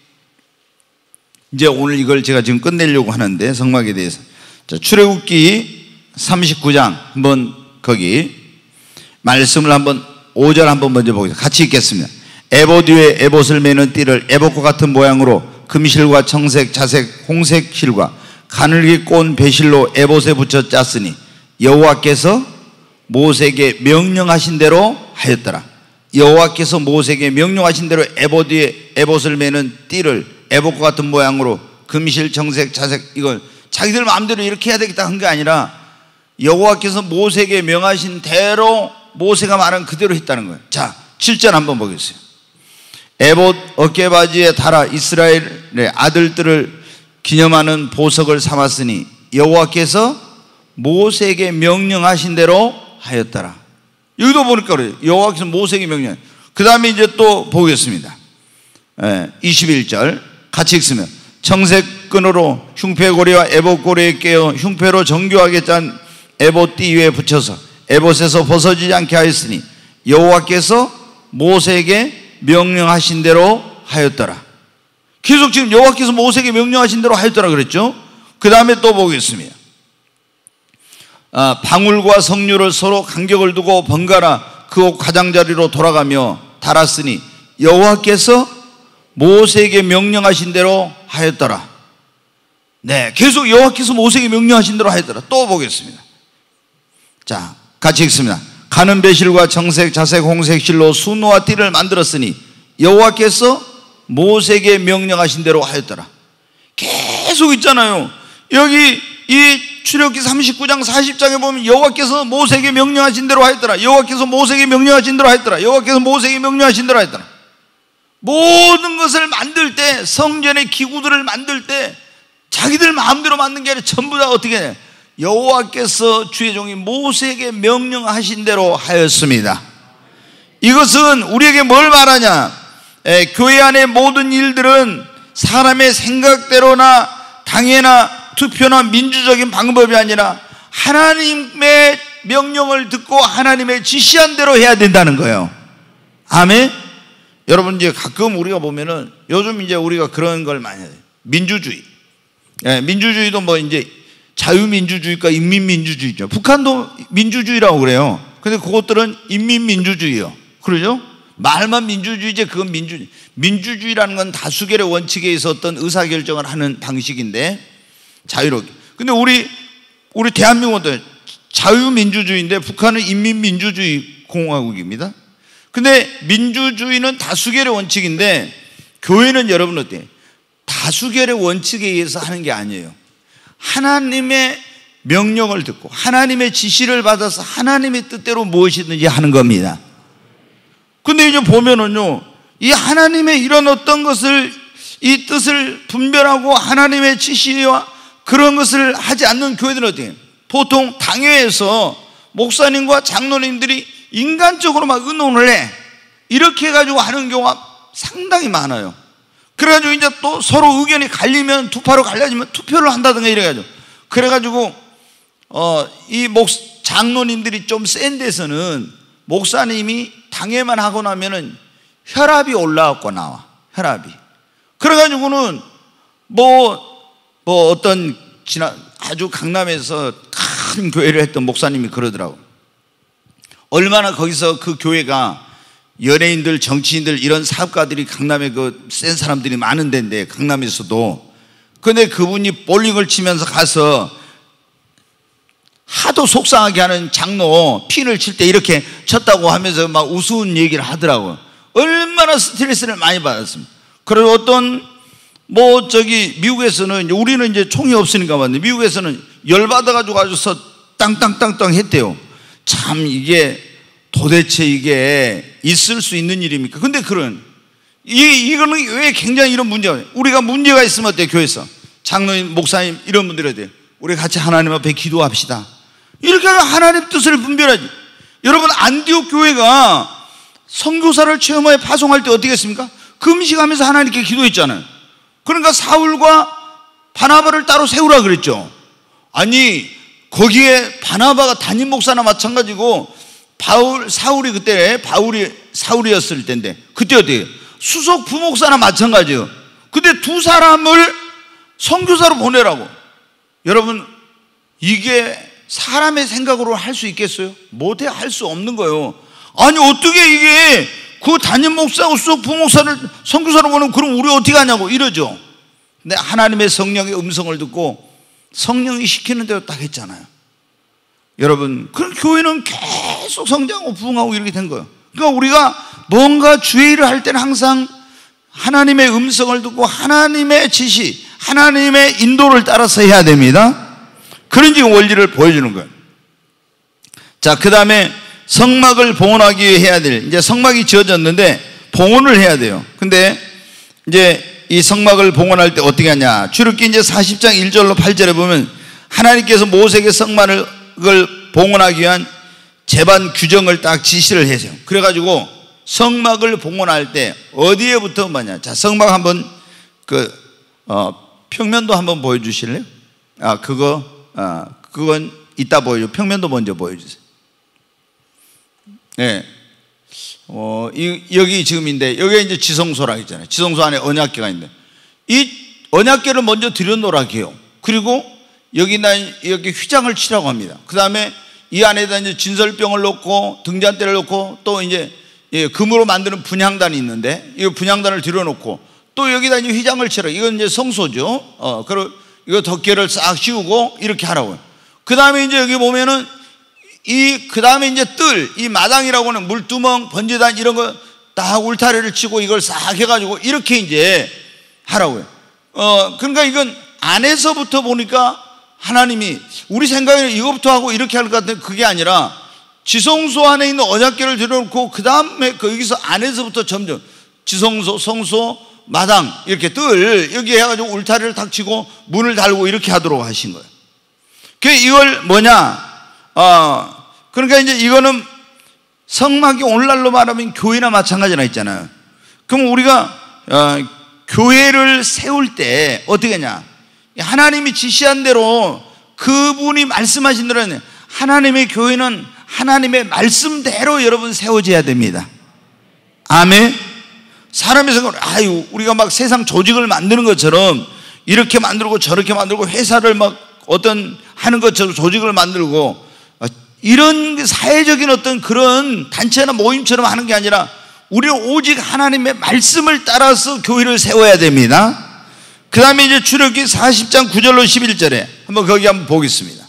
이제 오늘 이걸 제가 지금 끝내려고 하는데 성막에 대해서. 자, 출애굽기 삼십구 장 한번 거기 말씀을 한번 오 절 한번 먼저 보겠습니다. 같이 읽겠습니다. 에봇 위에 에봇을 매는 띠를 에봇과 같은 모양으로 금실과 청색, 자색, 홍색 실과 가늘게 꼰 배실로 에봇에 붙여 짰으니 여호와께서 모세에게 명령하신 대로 하였더라. 여호와께서 모세에게 명령하신 대로 에봇 위에 에봇을 매는 띠를 에봇과 같은 모양으로 금실, 청색, 자색, 이걸 자기들 마음대로 이렇게 해야 되겠다 한 게 아니라 여호와께서 모세에게 명하신 대로 모세가 말한 그대로 했다는 거예요. 자, 칠 절 한번 보겠어요. 에봇 어깨바지에 달아 이스라엘의 아들들을 기념하는 보석을 삼았으니 여호와께서 모세에게 명령하신 대로 하였더라. 여기도 보니까 그래요. 여호와께서 모세에게 명령. 그 다음에 이제 또 보겠습니다. 이십일 절 같이 읽으면 청색 끈으로 흉패고리와 에봇고리에 깨어 흉패로 정교하게 짠 에봇 띠 위에 붙여서 에봇에서 벗어지지 않게 하였으니 여호와께서 모세에게 명령하신 대로 하였더라. 계속 지금 여호와께서 모세에게 명령하신 대로 하였더라 그랬죠. 그 다음에 또 보겠습니다. 아, 방울과 석류를 서로 간격을 두고 번갈아 그 옷 가장자리로 돌아가며 달았으니 여호와께서 모세에게 명령하신 대로 하였더라. 네, 계속 여호와께서 모세에게 명령하신 대로 하였더라. 또 보겠습니다. 자, 같이 읽습니다. 가는 배실과 청색, 자색, 홍색 실로 수노와 띠를 만들었으니 여호와께서 모세에게 명령하신 대로 하였더라. 계속 있잖아요. 여기 이 출애굽기 삼십구 장 사십 장에 보면 여호와께서 모세에게 명령하신 대로 하였더라. 여호와께서 모세에게 명령하신 대로 하였더라. 여호와께서 모세에게 명령하신 대로 하였더라. 모든 것을 만들 때, 성전의 기구들을 만들 때 자기들 마음대로 만든 게 아니라 전부 다 어떻게 해요? 여호와께서 주의 종이 모세에게 명령하신 대로 하였습니다. 이것은 우리에게 뭘 말하냐? 에, 교회 안의 모든 일들은 사람의 생각대로나 당회나 투표나 민주적인 방법이 아니라 하나님의 명령을 듣고 하나님의 지시한 대로 해야 된다는 거예요. 아멘. 여러분, 이제 가끔 우리가 보면은 요즘 이제 우리가 그런 걸 많이 해요. 민주주의. 예, 민주주의도 뭐 이제 자유민주주의과 인민민주주의죠. 북한도 민주주의라고 그래요. 근데 그것들은 인민민주주의예요. 그러죠? 말만 민주주의지 그건 민주주의. 민주주의라는 건 다수결의 원칙에 의해서 어떤 의사결정을 하는 방식인데 자유롭게. 근데 우리 우리 대한민국은 자유민주주의인데 북한은 인민민주주의 공화국입니다. 근데 민주주의는 다수결의 원칙인데 교회는 여러분 어때요? 다수결의 원칙에 의해서 하는 게 아니에요. 하나님의 명령을 듣고 하나님의 지시를 받아서 하나님의 뜻대로 무엇이든지 하는 겁니다. 근데 이제 보면은요, 이 하나님의 이런 어떤 것을, 이 뜻을 분별하고 하나님의 지시와 그런 것을 하지 않는 교회들은 어떻게 해요? 보통 당회에서 목사님과 장로님들이 인간적으로 막 의논을 해. 이렇게 해가지고 하는 경우가 상당히 많아요. 그래가지고 이제 또 서로 의견이 갈리면 투파로 갈려지면 투표를 한다든가 이래가지고 그래가지고 어, 이 목 장로님들이 좀 센 데서는 목사님이 당회만 하고 나면은 혈압이 올라왔고 나와 혈압이. 그래가지고는 뭐, 뭐 어떤 지난 아주 강남에서 큰 교회를 했던 목사님이 그러더라고. 얼마나 거기서 그 교회가 연예인들, 정치인들, 이런 사업가들이 강남에 그 센 사람들이 많은 데인데, 강남에서도. 근데 그분이 볼링을 치면서 가서 하도 속상하게 하는 장로 핀을 칠 때 이렇게 쳤다고 하면서 막 우스운 얘기를 하더라고요. 얼마나 스트레스를 많이 받았습니다. 그리고 어떤 뭐 저기 미국에서는, 우리는 이제 총이 없으니까 맞는데 미국에서는 열받아가지고 가져서 땅땅땅땅 했대요. 참 이게 도대체 이게 있을 수 있는 일입니까? 근데 그런 이, 이거는 왜 굉장히 이런 문제가, 우리가 문제가 있으면 어때요? 교회에서 장로님, 목사님 이런 분들이 돼요. 우리 같이 하나님 앞에 기도합시다. 이렇게 하면 하나님 뜻을 분별하지. 여러분, 안디옥 교회가 선교사를 체험하여 파송할 때 어떻게 했습니까? 금식하면서 하나님께 기도했잖아요. 그러니까 사울과 바나바를 따로 세우라 그랬죠. 아니, 거기에 바나바가 담임 목사나 마찬가지고, 바울, 사울이 그때 바울이 사울이었을 때인데, 그때 어떻게 수석 부목사나 마찬가지예요. 근데 두 사람을 선교사로 보내라고. 여러분, 이게 사람의 생각으로 할 수 있겠어요? 못해, 할 수 없는 거예요. 아니, 어떻게 이게 그 담임 목사하고 수석 부목사를 선교사로 보내면 그럼 우리 어떻게 하냐고 이러죠. 근데 하나님의 성령의 음성을 듣고 성령이 시키는 대로 딱 했잖아요. 여러분, 그럼 교회는 계속 성장하고 부흥하고 이렇게 된 거예요. 그러니까 우리가 뭔가 주의 일을 할 때는 항상 하나님의 음성을 듣고 하나님의 지시, 하나님의 인도를 따라서 해야 됩니다. 그런 지금 원리를 보여주는 거예요. 자, 그 다음에 성막을 봉헌하기 위해 해야 될, 이제 성막이 지어졌는데 봉헌을 해야 돼요. 근데 이제 이 성막을 봉헌할 때 어떻게 하냐. 출애굽기 이제 사십 장 일 절로 팔 절에 보면 하나님께서 모세에게 성막을 봉헌하기 위한 제반 규정을 딱 지시를 해서요. 그래가지고 성막을 봉헌할 때 어디에부터 뭐냐. 자, 성막 한번 그 어, 평면도 한번 보여주실래요? 아, 그거 아, 그건 이따 보여줘. 평면도 먼저 보여주세요. 네. 어, 이, 여기 지금인데, 여기 이제 지성소라 했잖아요. 지성소 안에 언약궤가 있는데, 이 언약궤를 먼저 들여놓으라고 해요. 그리고 여기다 이렇게 휘장을 치라고 합니다. 그 다음에 이 안에다 이제 진설병을 넣고 등잔대를 넣고 또 이제 예, 금으로 만드는 분향단이 있는데, 이 분향단을 들여놓고 또 여기다 이제 휘장을 치라. 이건 이제 성소죠. 어, 그리고 이거 덮개를 싹 씌우고 이렇게 하라고요. 그 다음에 이제 여기 보면은 이, 그 다음에 이제 뜰, 이 마당이라고 하는 물두멍, 번제단 이런 거 딱 울타리를 치고 이걸 싹 해가지고 이렇게 이제 하라고요. 어, 그러니까 이건 안에서부터 보니까 하나님이 우리 생각에는 이거부터 하고 이렇게 할 것 같은데 그게 아니라 지성소 안에 있는 언약궤를 들여놓고 그 다음에 거기서 안에서부터 점점 지성소, 성소, 마당 이렇게 뜰 여기 해가지고 울타리를 탁 치고 문을 달고 이렇게 하도록 하신 거예요. 그 이걸 뭐냐? 어, 그러니까 이제 이거는 성막이 오늘날로 말하면 교회나 마찬가지나 있잖아요. 그럼 우리가 어, 교회를 세울 때 어떻게 하냐? 하나님이 지시한 대로 그분이 말씀하신 대로 하나님의 교회는 하나님의 말씀대로 여러분 세워져야 됩니다. 아멘. 사람의 생각을 아유 우리가 막 세상 조직을 만드는 것처럼 이렇게 만들고 저렇게 만들고 회사를 막 어떤 하는 것처럼 조직을 만들고 이런 사회적인 어떤 그런 단체나 모임처럼 하는 게 아니라 우리는 오직 하나님의 말씀을 따라서 교회를 세워야 됩니다. 그 다음에 이제 출애굽기 사십 장 구 절로 십일 절에 한번 거기 한번 보겠습니다.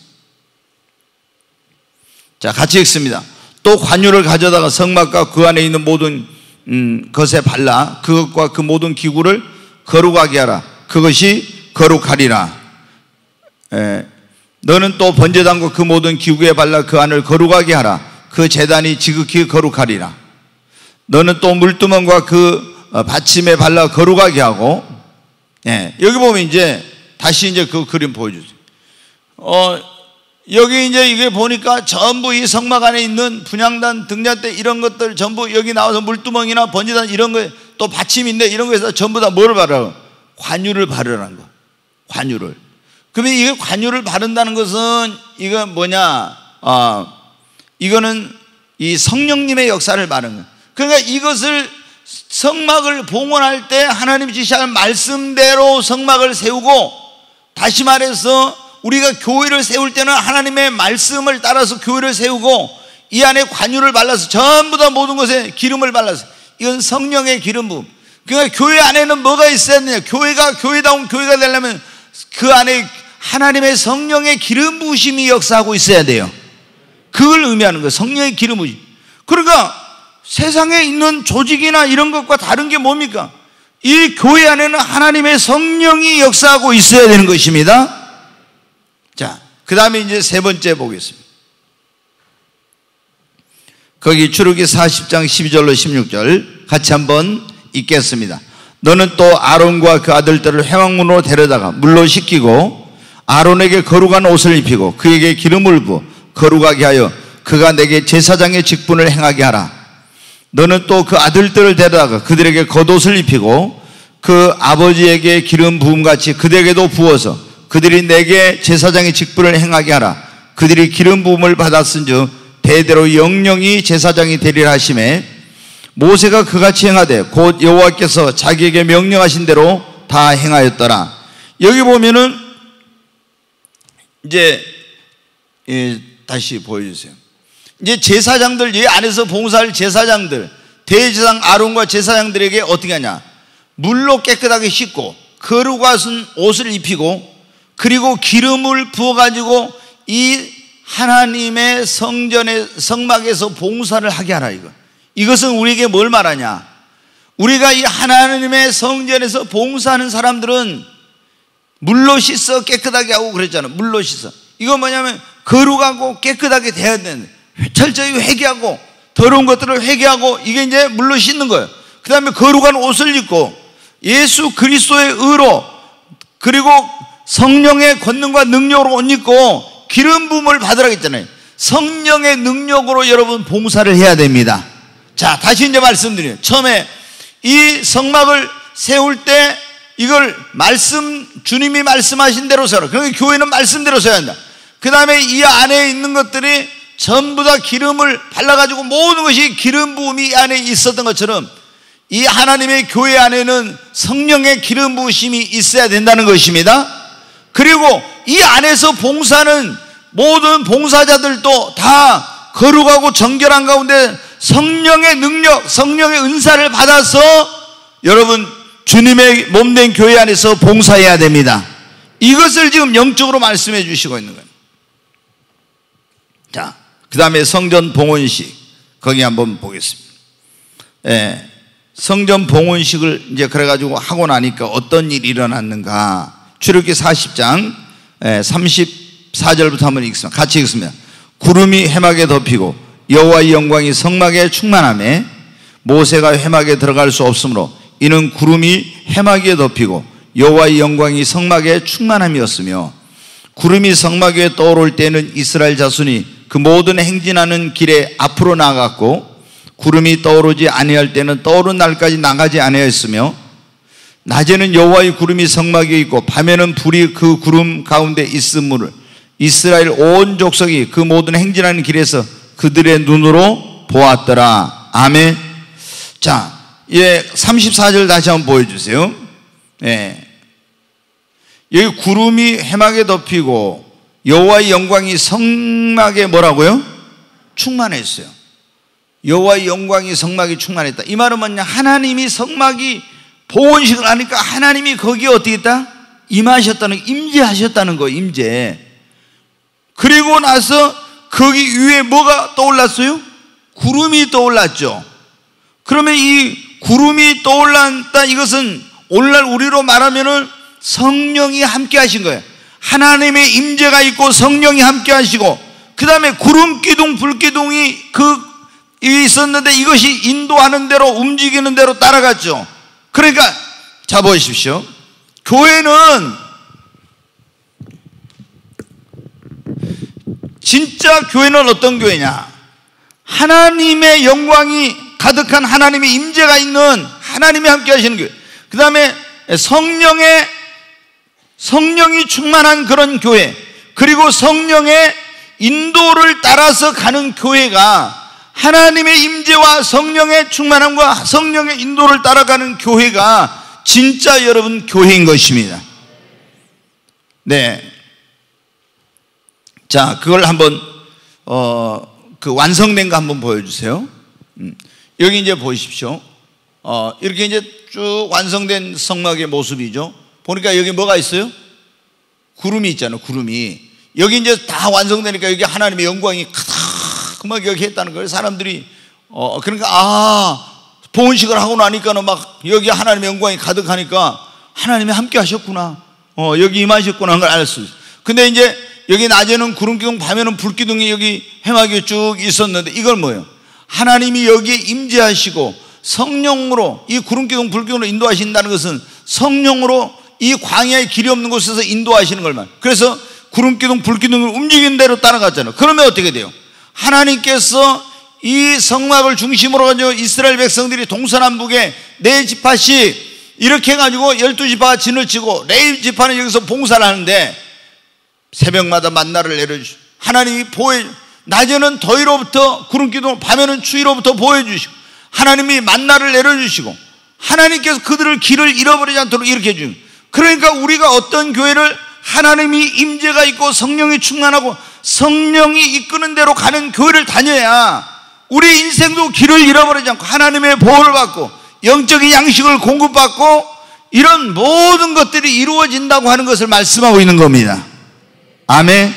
자, 같이 읽습니다. 또 관유를 가져다가 성막과 그 안에 있는 모든 음, 것에 발라 그것과 그 모든 기구를 거룩하게 하라. 그것이 거룩하리라. 에, 너는 또 번제단과 그 모든 기구에 발라 그 안을 거룩하게 하라. 그 제단이 지극히 거룩하리라. 너는 또 물두멍과 그 받침에 발라 거룩하게 하고, 예, 여기 보면 이제 다시 이제 그 그림 보여주세요. 어, 여기 이제 이게 보니까 전부 이 성막 안에 있는 분향단, 등잔대 이런 것들 전부 여기 나와서 물두멍이나 번제단 이런 거 또 받침인데 이런 거에서 전부 다 뭐를 바르라고? 관유를 바르라는 거. 관유를. 그러면 이게 관유를 바른다는 것은 이거 뭐냐? 어, 이거는 이 성령님의 역사를 말하는 거예요. 그러니까 이것을 성막을 봉헌할 때 하나님이 지시한 말씀대로 성막을 세우고, 다시 말해서 우리가 교회를 세울 때는 하나님의 말씀을 따라서 교회를 세우고, 이 안에 관유를 발라서 전부 다 모든 것에 기름을 발라서, 이건 성령의 기름 부음. 그러니까 교회 안에는 뭐가 있어야 되냐? 교회가 교회다운 교회가 되려면 그 안에 하나님의 성령의 기름 부으심이 역사하고 있어야 돼요. 그걸 의미하는 거예요. 성령의 기름 부으심. 그러니까 세상에 있는 조직이나 이런 것과 다른 게 뭡니까? 이 교회 안에는 하나님의 성령이 역사하고 있어야 되는 것입니다. 자, 그 다음에 이제 세 번째 보겠습니다. 거기 출애굽기 사십 장 십이 절로 십육 절 같이 한번 읽겠습니다. 너는 또 아론과 그 아들들을 회막문으로 데려다가 물로 씻기고 아론에게 거룩한 옷을 입히고 그에게 기름을 부어 거룩하게 하여 그가 내게 제사장의 직분을 행하게 하라. 너는 또 그 아들들을 데려다가 그들에게 겉옷을 입히고 그 아버지에게 기름 부음같이 그들에게도 부어서 그들이 내게 제사장의 직분을 행하게 하라. 그들이 기름 부음을 받았은즉 대대로 영영이 제사장이 되리라 하시매 모세가 그같이 행하되 곧 여호와께서 자기에게 명령하신 대로 다 행하였더라. 여기 보면은 이제 예, 다시 보여주세요. 이제 제사장들, 이 안에서 봉사할 제사장들, 대제사장 아론과 제사장들에게 어떻게 하냐? 물로 깨끗하게 씻고 거룩한 옷을 입히고 그리고 기름을 부어가지고 이 하나님의 성전의 성막에서 봉사를 하게 하라. 이거. 이것은 우리에게 뭘 말하냐? 우리가 이 하나님의 성전에서 봉사하는 사람들은 물로 씻어 깨끗하게 하고 그랬잖아요. 물로 씻어. 이거 뭐냐면 거룩하고 깨끗하게 돼야 되는데 철저히 회개하고 더러운 것들을 회개하고 이게 이제 물로 씻는 거예요. 그 다음에 거룩한 옷을 입고 예수 그리스도의 의로 그리고 성령의 권능과 능력으로 옷 입고 기름 부음을 받으라고 했잖아요. 성령의 능력으로 여러분 봉사를 해야 됩니다. 자, 다시 이제 말씀드려요. 처음에 이 성막을 세울 때 이걸 말씀, 주님이 말씀하신 대로 세워라. 그러니까 교회는 말씀대로 세워야 한다. 그 다음에 이 안에 있는 것들이 전부 다 기름을 발라가지고 모든 것이 기름 부음이 이 안에 있었던 것처럼 이 하나님의 교회 안에는 성령의 기름 부으심이 있어야 된다는 것입니다. 그리고 이 안에서 봉사는 모든 봉사자들도 다 거룩하고 정결한 가운데 성령의 능력, 성령의 은사를 받아서 여러분 주님의 몸된 교회 안에서 봉사해야 됩니다. 이것을 지금 영적으로 말씀해 주시고 있는 거예요. 자, 그 다음에 성전 봉헌식 거기 한번 보겠습니다. 예, 성전 봉헌식을 이제 그래가지고 하고 나니까 어떤 일이 일어났는가? 출애굽기 사십 장 삼십사 절부터 한번 읽습니다. 같이 읽습니다. 구름이 회막에 덮이고 여호와의 영광이 성막에 충만하매 모세가 회막에 들어갈 수 없으므로 이는 구름이 회막 위에 덮이고 여호와의 영광이 성막에 충만함이었으며 구름이 성막 위에 떠오를 때는 이스라엘 자손이 그 모든 행진하는 길에 앞으로 나갔고 구름이 떠오르지 아니할 때는 떠오른 날까지 나가지 아니하였으며 낮에는 여호와의 구름이 성막 위에 있고 밤에는 불이 그 구름 가운데 있음을 이스라엘 온 족속이 그 모든 행진하는 길에서 그들의 눈으로 보았더라. 아멘. 자, 예, 삼십사 절 다시 한번 보여주세요. 예. 여기 구름이 회막에 덮이고 여호와의 영광이 성막에 뭐라고요? 충만했어요. 여호와의 영광이 성막에 충만했다. 이 말은 뭐냐? 하나님이 성막이 봉헌식을 하니까 하나님이 거기에 어떻게 했다? 임하셨다는, 임재하셨다는 거, 임재. 그리고 나서 거기 위에 뭐가 떠올랐어요? 구름이 떠올랐죠. 그러면 이 구름이 떠올랐다, 이것은 오늘날 우리로 말하면은 성령이 함께 하신 거예요. 하나님의 임재가 있고 성령이 함께 하시고 그 다음에 구름 기둥, 불 기둥이 그 있었는데 이것이 인도하는 대로 움직이는 대로 따라갔죠. 그러니까 자 보십시오. 교회는 진짜 교회는 어떤 교회냐? 하나님의 영광이 가득한 하나님의 임재가 있는 하나님이 함께 하시는 교회. 그 다음에 성령의 성령이 충만한 그런 교회, 그리고 성령의 인도를 따라서 가는 교회가 하나님의 임재와 성령의 충만함과 성령의 인도를 따라가는 교회가 진짜 여러분 교회인 것입니다. 네. 자, 그걸 한번 어 그 완성된 거 한번 보여주세요. 음, 여기 이제 보십시오. 어, 이렇게 이제 쭉 완성된 성막의 모습이죠. 보니까 여기 뭐가 있어요? 구름이 있잖아요. 구름이 여기 이제 다 완성되니까 여기 하나님의 영광이 가득 여기 했다는 거예요. 사람들이 어 그러니까 아 보온식을 하고 나니까는 막 여기 하나님의 영광이 가득하니까 하나님이 함께 하셨구나. 어 여기 임하셨구나 하는 걸 알 수 있어요. 근데 이제 여기 낮에는 구름기둥, 밤에는 불기둥이 여기 해막이 쭉 있었는데 이걸 뭐예요? 하나님이 여기에 임재하시고 성령으로 이 구름기둥, 불기둥으로 인도하신다는 것은 성령으로 이 광야에 길이 없는 곳에서 인도하시는 걸 말해요. 그래서 구름기둥, 불기둥을 움직이는 대로 따라갔잖아요. 그러면 어떻게 돼요? 하나님께서 이 성막을 중심으로 가지고 이스라엘 백성들이 동서남북에 네 지파씩 이렇게 해가지고 열두 지파가 진을 치고 레위 지파는 여기서 봉사를 하는데 새벽마다 만나를 내려주시고 하나님이 보여 낮에는 더위로부터 구름기둥, 밤에는 추위로부터 보여주시고 하나님이 만나를 내려주시고 하나님께서 그들을 길을 잃어버리지 않도록 이렇게 해줍니다. 그러니까 우리가 어떤 교회를 하나님이 임재가 있고 성령이 충만하고 성령이 이끄는 대로 가는 교회를 다녀야 우리 인생도 길을 잃어버리지 않고 하나님의 보호를 받고 영적인 양식을 공급받고 이런 모든 것들이 이루어진다고 하는 것을 말씀하고 있는 겁니다. 아멘.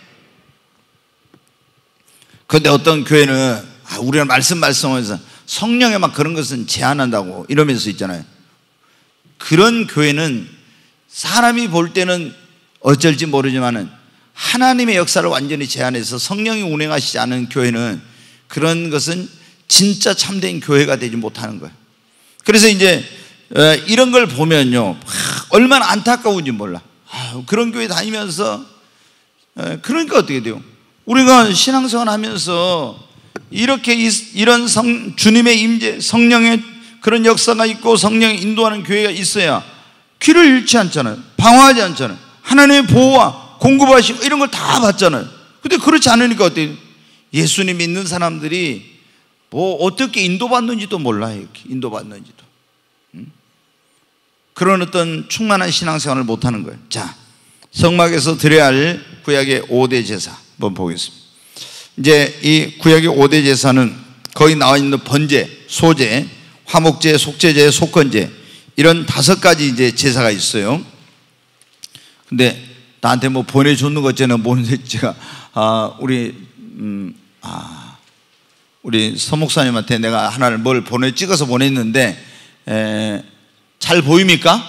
그런데 어떤 교회는 아, 우리가 말씀 말씀하면서 성령에 막 그런 것은 제한한다고 이러면서 있잖아요. 그런 교회는 사람이 볼 때는 어쩔지 모르지만은 하나님의 역사를 완전히 제한해서 성령이 운행하시지 않은 교회는 그런 것은 진짜 참된 교회가 되지 못하는 거예요. 그래서 이제 이런 걸 보면요 얼마나 안타까운지 몰라. 그런 교회 다니면서 그러니까 어떻게 돼요? 우리가 신앙생활 하면서 이렇게 이런 성, 주님의 임재, 성령의 그런 역사가 있고 성령이 인도하는 교회가 있어야 귀를 잃지 않잖아요. 방황하지 않잖아요. 하나님의 보호와 공급하시고 이런 걸 다 받잖아요. 근데 그렇지 않으니까 어때요? 예수님 믿는 사람들이 뭐 어떻게 인도받는지도 몰라요. 이렇게 인도받는지도. 음? 그런 어떤 충만한 신앙생활을 못하는 거예요. 자, 성막에서 드려야 할 구약의 오 대 제사 한번 보겠습니다. 이제 이 구약의 오 대 제사는 거기 나와 있는 번제, 소제, 화목제, 속죄제, 속건제 이런 다섯 가지 이제 제사가 있어요. 근데 나한테 뭐 보내줬는 것 같잖아요. 뭔지 제가 아 우리 음, 아 우리 서 목사님한테 내가 하나를 뭘 보내 찍어서 보냈는데 에, 잘 보입니까?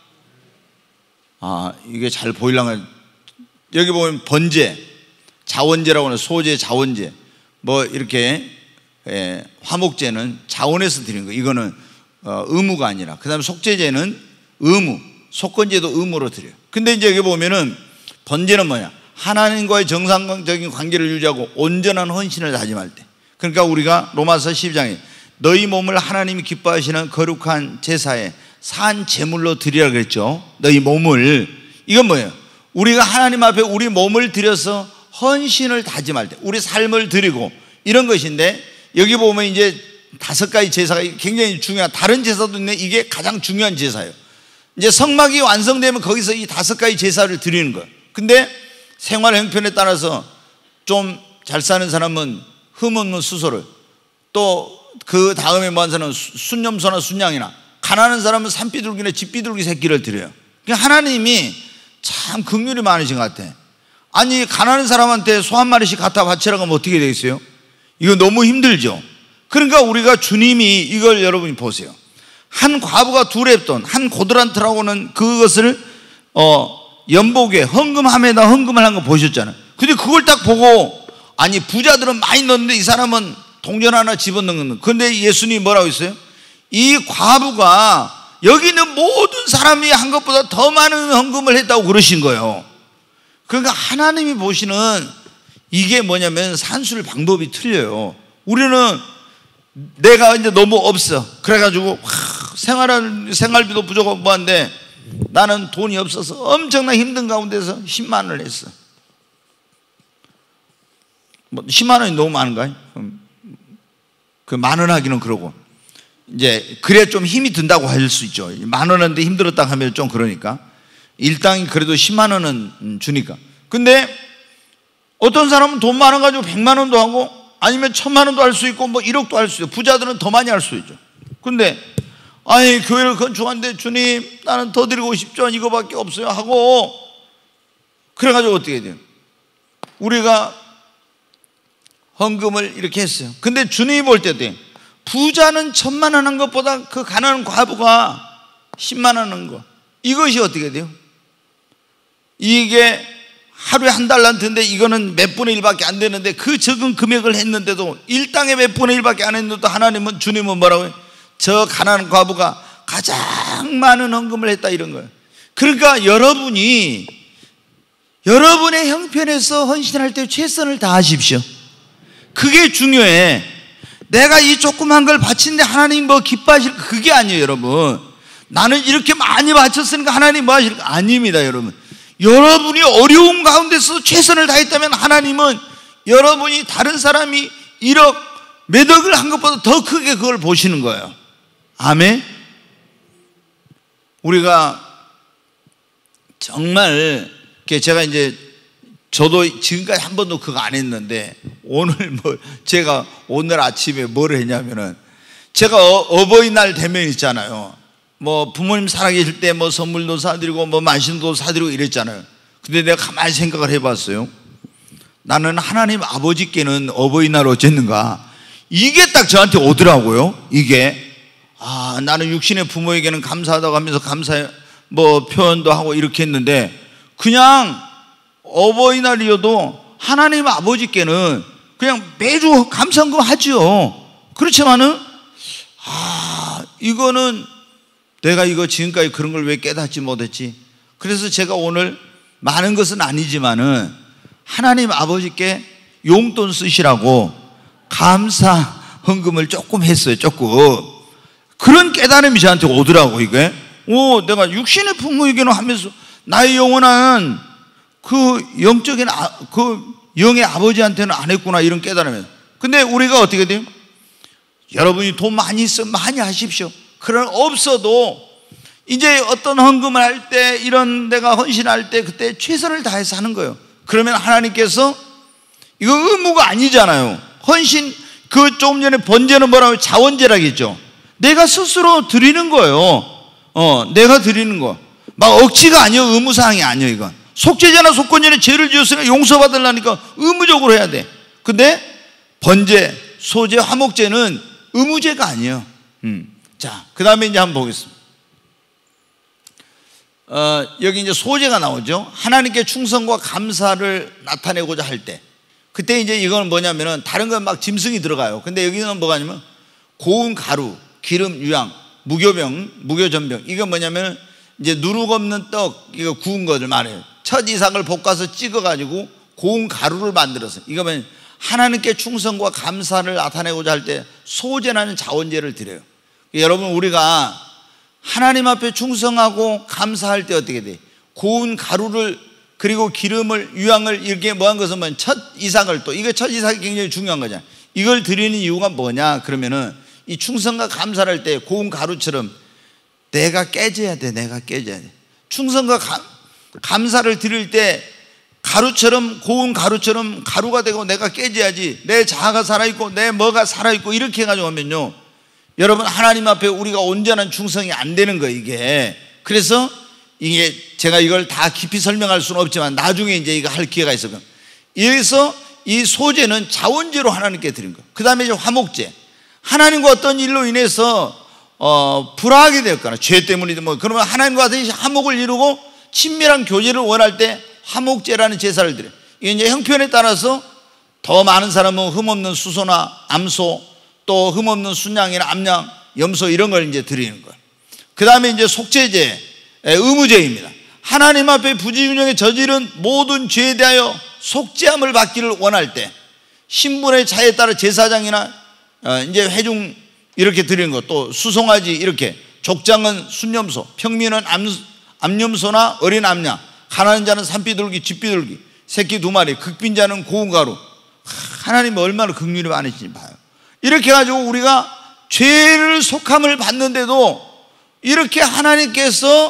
아 이게 잘 보이려면 여기 보면 번제, 자원제라고 하는 소제, 자원제 뭐 이렇게 에, 화목제는 자원에서 드리는 거. 이거는 어, 의무가 아니라. 그 다음에 속죄제는 의무, 속건제도 의무로 드려요. 근데 이제 여기 보면은 번제는 뭐냐? 하나님과의 정상적인 관계를 유지하고 온전한 헌신을 다짐할 때. 그러니까 우리가 로마서 십이 장에 너희 몸을 하나님이 기뻐하시는 거룩한 제사에 산 제물로 드리라 그랬죠. 너희 몸을. 이건 뭐예요? 우리가 하나님 앞에 우리 몸을 드려서 헌신을 다짐할 때 우리 삶을 드리고 이런 것인데 여기 보면 이제 다섯 가지 제사가 굉장히 중요한 다른 제사도 있는데 이게 가장 중요한 제사예요. 이제 성막이 완성되면 거기서 이 다섯 가지 제사를 드리는 거예요. 근데 생활 형편에 따라서 좀 잘 사는 사람은 흠 없는 수소를 또 그 다음에 뭐 한 사람은 순념소나 순양이나 가난한 사람은 산비둘기나 집비둘기 새끼를 드려요. 그러니까 하나님이 참 긍휼이 많으신 것 같아. 아니 가난한 사람한테 소 한 마리씩 갖다 바치라고 하면 어떻게 되겠어요? 이거 너무 힘들죠. 그러니까 우리가 주님이 이걸 여러분이 보세요. 한 과부가 두 렙돈, 한 고드란트라고는 그것을 어, 연복에 헌금함에다 헌금을 한 거 보셨잖아요. 근데 그걸 딱 보고 아니 부자들은 많이 넣는데 이 사람은 동전 하나 집어넣는. 그런데 예수님이 뭐라고 했어요? 이 과부가 여기 있는 모든 사람이 한 것보다 더 많은 헌금을 했다고 그러신 거예요. 그러니까 하나님이 보시는 이게 뭐냐면 산술 방법이 틀려요. 우리는 내가 이제 너무 없어. 그래가지고 생활, 생활비도 부족하고 뭐한데 나는 돈이 없어서 엄청나 힘든 가운데서 십만 원을 했어. 뭐 십만 원이 너무 많은가요? 그 만 원 하기는 그러고 이제 그래 좀 힘이 든다고 할 수 있죠. 만 원 하는데 힘들었다 하면 좀 그러니까 일당이 그래도 십만 원은 주니까. 근데 어떤 사람은 돈 많아가지고 백만 원도 하고 아니면 천만 원도 할 수 있고 뭐 일억도 할 수 있어요. 부자들은 더 많이 할 수 있죠. 근데 아니 교회를 건축하는데 주님 나는 더 드리고 싶죠. 이거밖에 없어요 하고 그래가지고 어떻게 돼요? 우리가 헌금을 이렇게 했어요. 근데 주님이 볼 때 어때요? 부자는 천만 원 한 것보다 그 가난한 과부가 십만 원 한 거, 이것이 어떻게 돼요? 이게 하루에 한 달란트인데 이거는 몇 분의 일밖에 안 되는데 그 적은 금액을 했는데도 일당의 몇 분의 일밖에 안 했는데도 하나님은, 주님은 뭐라고요? 저 가난한 과부가 가장 많은 헌금을 했다 이런 거예요. 그러니까 여러분이 여러분의 형편에서 헌신할 때 최선을 다하십시오. 그게 중요해. 내가 이 조그만 걸 바치는데 하나님 뭐 기뻐하실, 그게 아니에요 여러분. 나는 이렇게 많이 바쳤으니까 하나님 뭐 하실까? 아닙니다 여러분. 여러분이 어려운 가운데서 최선을 다했다면 하나님은 여러분이 다른 사람이 일억 몇 억을 한 것보다 더 크게 그걸 보시는 거예요. 아멘. 우리가 정말 제가 이제 저도 지금까지 한 번도 그거 안 했는데 오늘 뭐 제가 오늘 아침에 뭘 했냐면은 제가 어, 어버이날 되면 있잖아요. 뭐 부모님 살아계실 때 뭐 선물도 사드리고 뭐 맛있는 것도 사드리고 이랬잖아요. 근데 내가 가만히 생각을 해봤어요. 나는 하나님 아버지께는 어버이날 어쨌는가, 이게 딱 저한테 오더라고요. 이게 아 나는 육신의 부모에게는 감사하다고 하면서 감사 뭐 표현도 하고 이렇게 했는데 그냥 어버이날이어도 하나님 아버지께는 그냥 매주 감사헌금 하죠. 그렇지만은 아 이거는 내가 이거 지금까지 그런 걸 왜 깨닫지 못했지. 그래서 제가 오늘 많은 것은 아니지만은 하나님 아버지께 용돈 쓰시라고 감사 헌금을 조금 했어요. 조금. 그런 깨달음이 저한테 오더라고. 이게 오 내가 육신의 부모에게는 하면서 나의 영원한 그 영적인 아, 그 영의 아버지한테는 안 했구나, 이런 깨달음이. 근데 우리가 어떻게 돼요? 여러분이 돈 많이 있으면 많이 하십시오. 그런 없어도 이제 어떤 헌금을 할 때, 이런 내가 헌신할 때 그때 최선을 다해서 하는 거예요. 그러면 하나님께서, 이거 의무가 아니잖아요. 헌신, 그 조금 전에 번제는 뭐라고, 자원제라겠죠. 내가 스스로 드리는 거예요. 어, 내가 드리는 거. 막 억지가 아니에요. 의무사항이 아니에요. 이건 속죄제나 속건제는 죄를 지었으니까 용서받으려니까 의무적으로 해야 돼. 근데 번제, 소제, 화목제는 의무제가 아니에요. 음. 자, 그 다음에 이제 한번 보겠습니다. 어, 여기 이제 소제가 나오죠. 하나님께 충성과 감사를 나타내고자 할 때, 그때 이제 이건 뭐냐면은 다른 건 막 짐승이 들어가요. 근데 여기는 뭐가 아니면 고운 가루, 기름, 유향, 무교병, 무교전병. 이건 뭐냐면 이제 누룩 없는 떡, 이거 구운 것을 말해요. 첫 이삭을 볶아서 찍어가지고 고운 가루를 만들어서, 이거면 하나님께 충성과 감사를 나타내고자 할 때 소제라는 자원제를 드려요. 여러분, 우리가 하나님 앞에 충성하고 감사할 때 어떻게 돼? 고운 가루를, 그리고 기름을, 유향을 이렇게 뭐한 것은 뭐 첫 이삭을, 또 이거 첫 이삭이 굉장히 중요한 거잖아요. 이걸 드리는 이유가 뭐냐 그러면은 이 충성과 감사를 할 때 고운 가루처럼 내가 깨져야 돼. 내가 깨져야 돼. 충성과 감, 감사를 드릴 때 가루처럼, 고운 가루처럼 가루가 되고 내가 깨져야지. 내 자아가 살아있고 내 뭐가 살아있고 이렇게 해가지고 하면요, 여러분, 하나님 앞에 우리가 온전한 충성이 안 되는 거예요, 이게. 그래서 이게 제가 이걸 다 깊이 설명할 수는 없지만 나중에 이제 이거 할 기회가 있어요. 여기서 이 소제는 자원제로 하나님께 드린 거예요. 그 다음에 이제 화목제. 하나님과 어떤 일로 인해서 어, 불화하게 되었거나 죄 때문이든 뭐, 그러면 하나님과 같은 화목을 이루고 친밀한 교제를 원할 때 화목제라는 제사를 드려요. 이게 이제 형편에 따라서 더 많은 사람은 흠없는 수소나 암소, 또 흠없는 순양이나 암양, 염소 이런 걸 이제 드리는 거예요. 그 다음에 이제 속죄제, 의무제입니다. 하나님 앞에 부지윤영에 저지른 모든 죄에 대하여 속죄함을 받기를 원할 때 신분의 차에 따라 제사장이나 이제 회중 이렇게 드리는 것, 또 수송아지 이렇게, 족장은 순염소, 평민은 암, 암염소나 어린 암양, 가난한 자는 산비둘기, 쥐비둘기, 새끼 두 마리, 극빈자는 고운 가루. 하나님이 얼마나 긍휼이 많으신지 봐요. 이렇게 해가지고 우리가 죄를 속함을 받는데도 이렇게 하나님께서,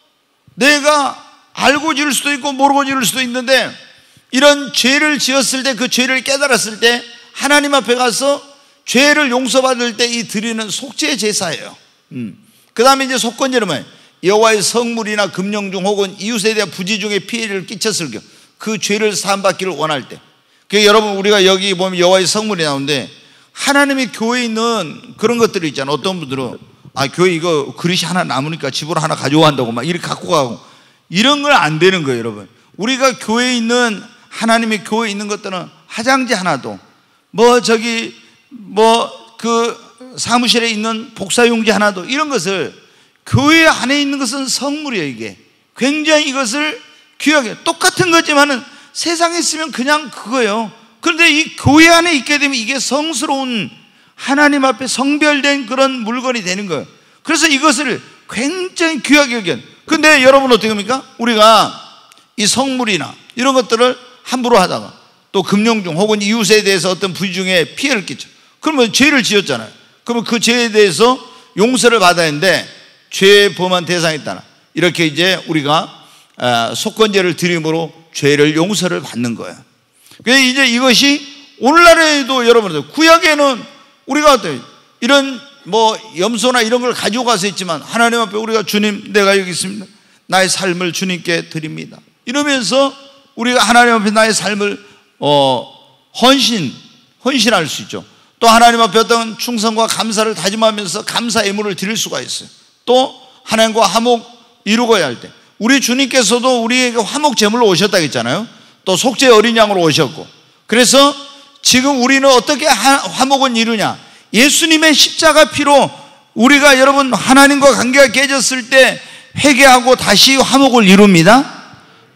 내가 알고 지을 수도 있고 모르고 지을 수도 있는데 이런 죄를 지었을 때, 그 죄를 깨달았을 때 하나님 앞에 가서 죄를 용서받을 때 이 드리는 속죄 제사예요. 음. 그 다음에 이제 속건제는 뭐예요? 여호와의 성물이나 금령중 혹은 이웃에 대한 부지 중에 피해를 끼쳤을 경우 그 죄를 사함받기를 원할 때. 그 여러분 우리가 여기 보면 여호와의 성물이 나오는데 하나님의 교회에 있는 그런 것들이 있잖아요. 어떤 분들은 아 교회 이거 그릇이 하나 남으니까 집으로 하나 가져간다고 막 이렇게 갖고 가고 이런 건 안 되는 거예요, 여러분. 우리가 교회에 있는 하나님의 교회에 있는 것들은 화장지 하나도 뭐 저기 뭐 그 사무실에 있는 복사용지 하나도 이런 것을 교회 안에 있는 것은 성물이에요. 이게 굉장히 이것을 귀하게 똑같은 거지만은 세상에 있으면 그냥 그거예요. 그런데 이 교회 안에 있게 되면 이게 성스러운 하나님 앞에 성별된 그런 물건이 되는 거예요. 그래서 이것을 굉장히 귀하게 여겨. 근데 여러분 어떻게 합니까? 우리가 이 성물이나 이런 것들을 함부로 하다가 또 금령중 혹은 이웃에 대해서 어떤 부중에 피해를 끼쳐. 그러면 죄를 지었잖아요. 그러면 그 죄에 대해서 용서를 받아야 하는데 죄 범한 대상에 따라 이렇게 이제 우리가 속건제를 드림으로 죄를 용서를 받는 거예요. 그래서 이제 이것이 오늘날에도 여러분들 구약에는 우리가 어때요? 이런 뭐 염소나 이런 걸 가지고 가서 했지만 하나님 앞에 우리가 주님 내가 여기 있습니다. 나의 삶을 주님께 드립니다. 이러면서 우리가 하나님 앞에 나의 삶을 어, 헌신, 헌신할 수 있죠. 또 하나님 앞에 어떤 충성과 감사를 다짐하면서 감사 예물을 드릴 수가 있어요. 또 하나님과 화목 이루고야 할 때 우리 주님께서도 우리에게 화목 제물로 오셨다 했잖아요. 또 속죄 어린 양으로 오셨고 그래서 지금 우리는 어떻게 화목을 이루냐? 예수님의 십자가 피로 우리가 여러분 하나님과 관계가 깨졌을 때 회개하고 다시 화목을 이룹니다.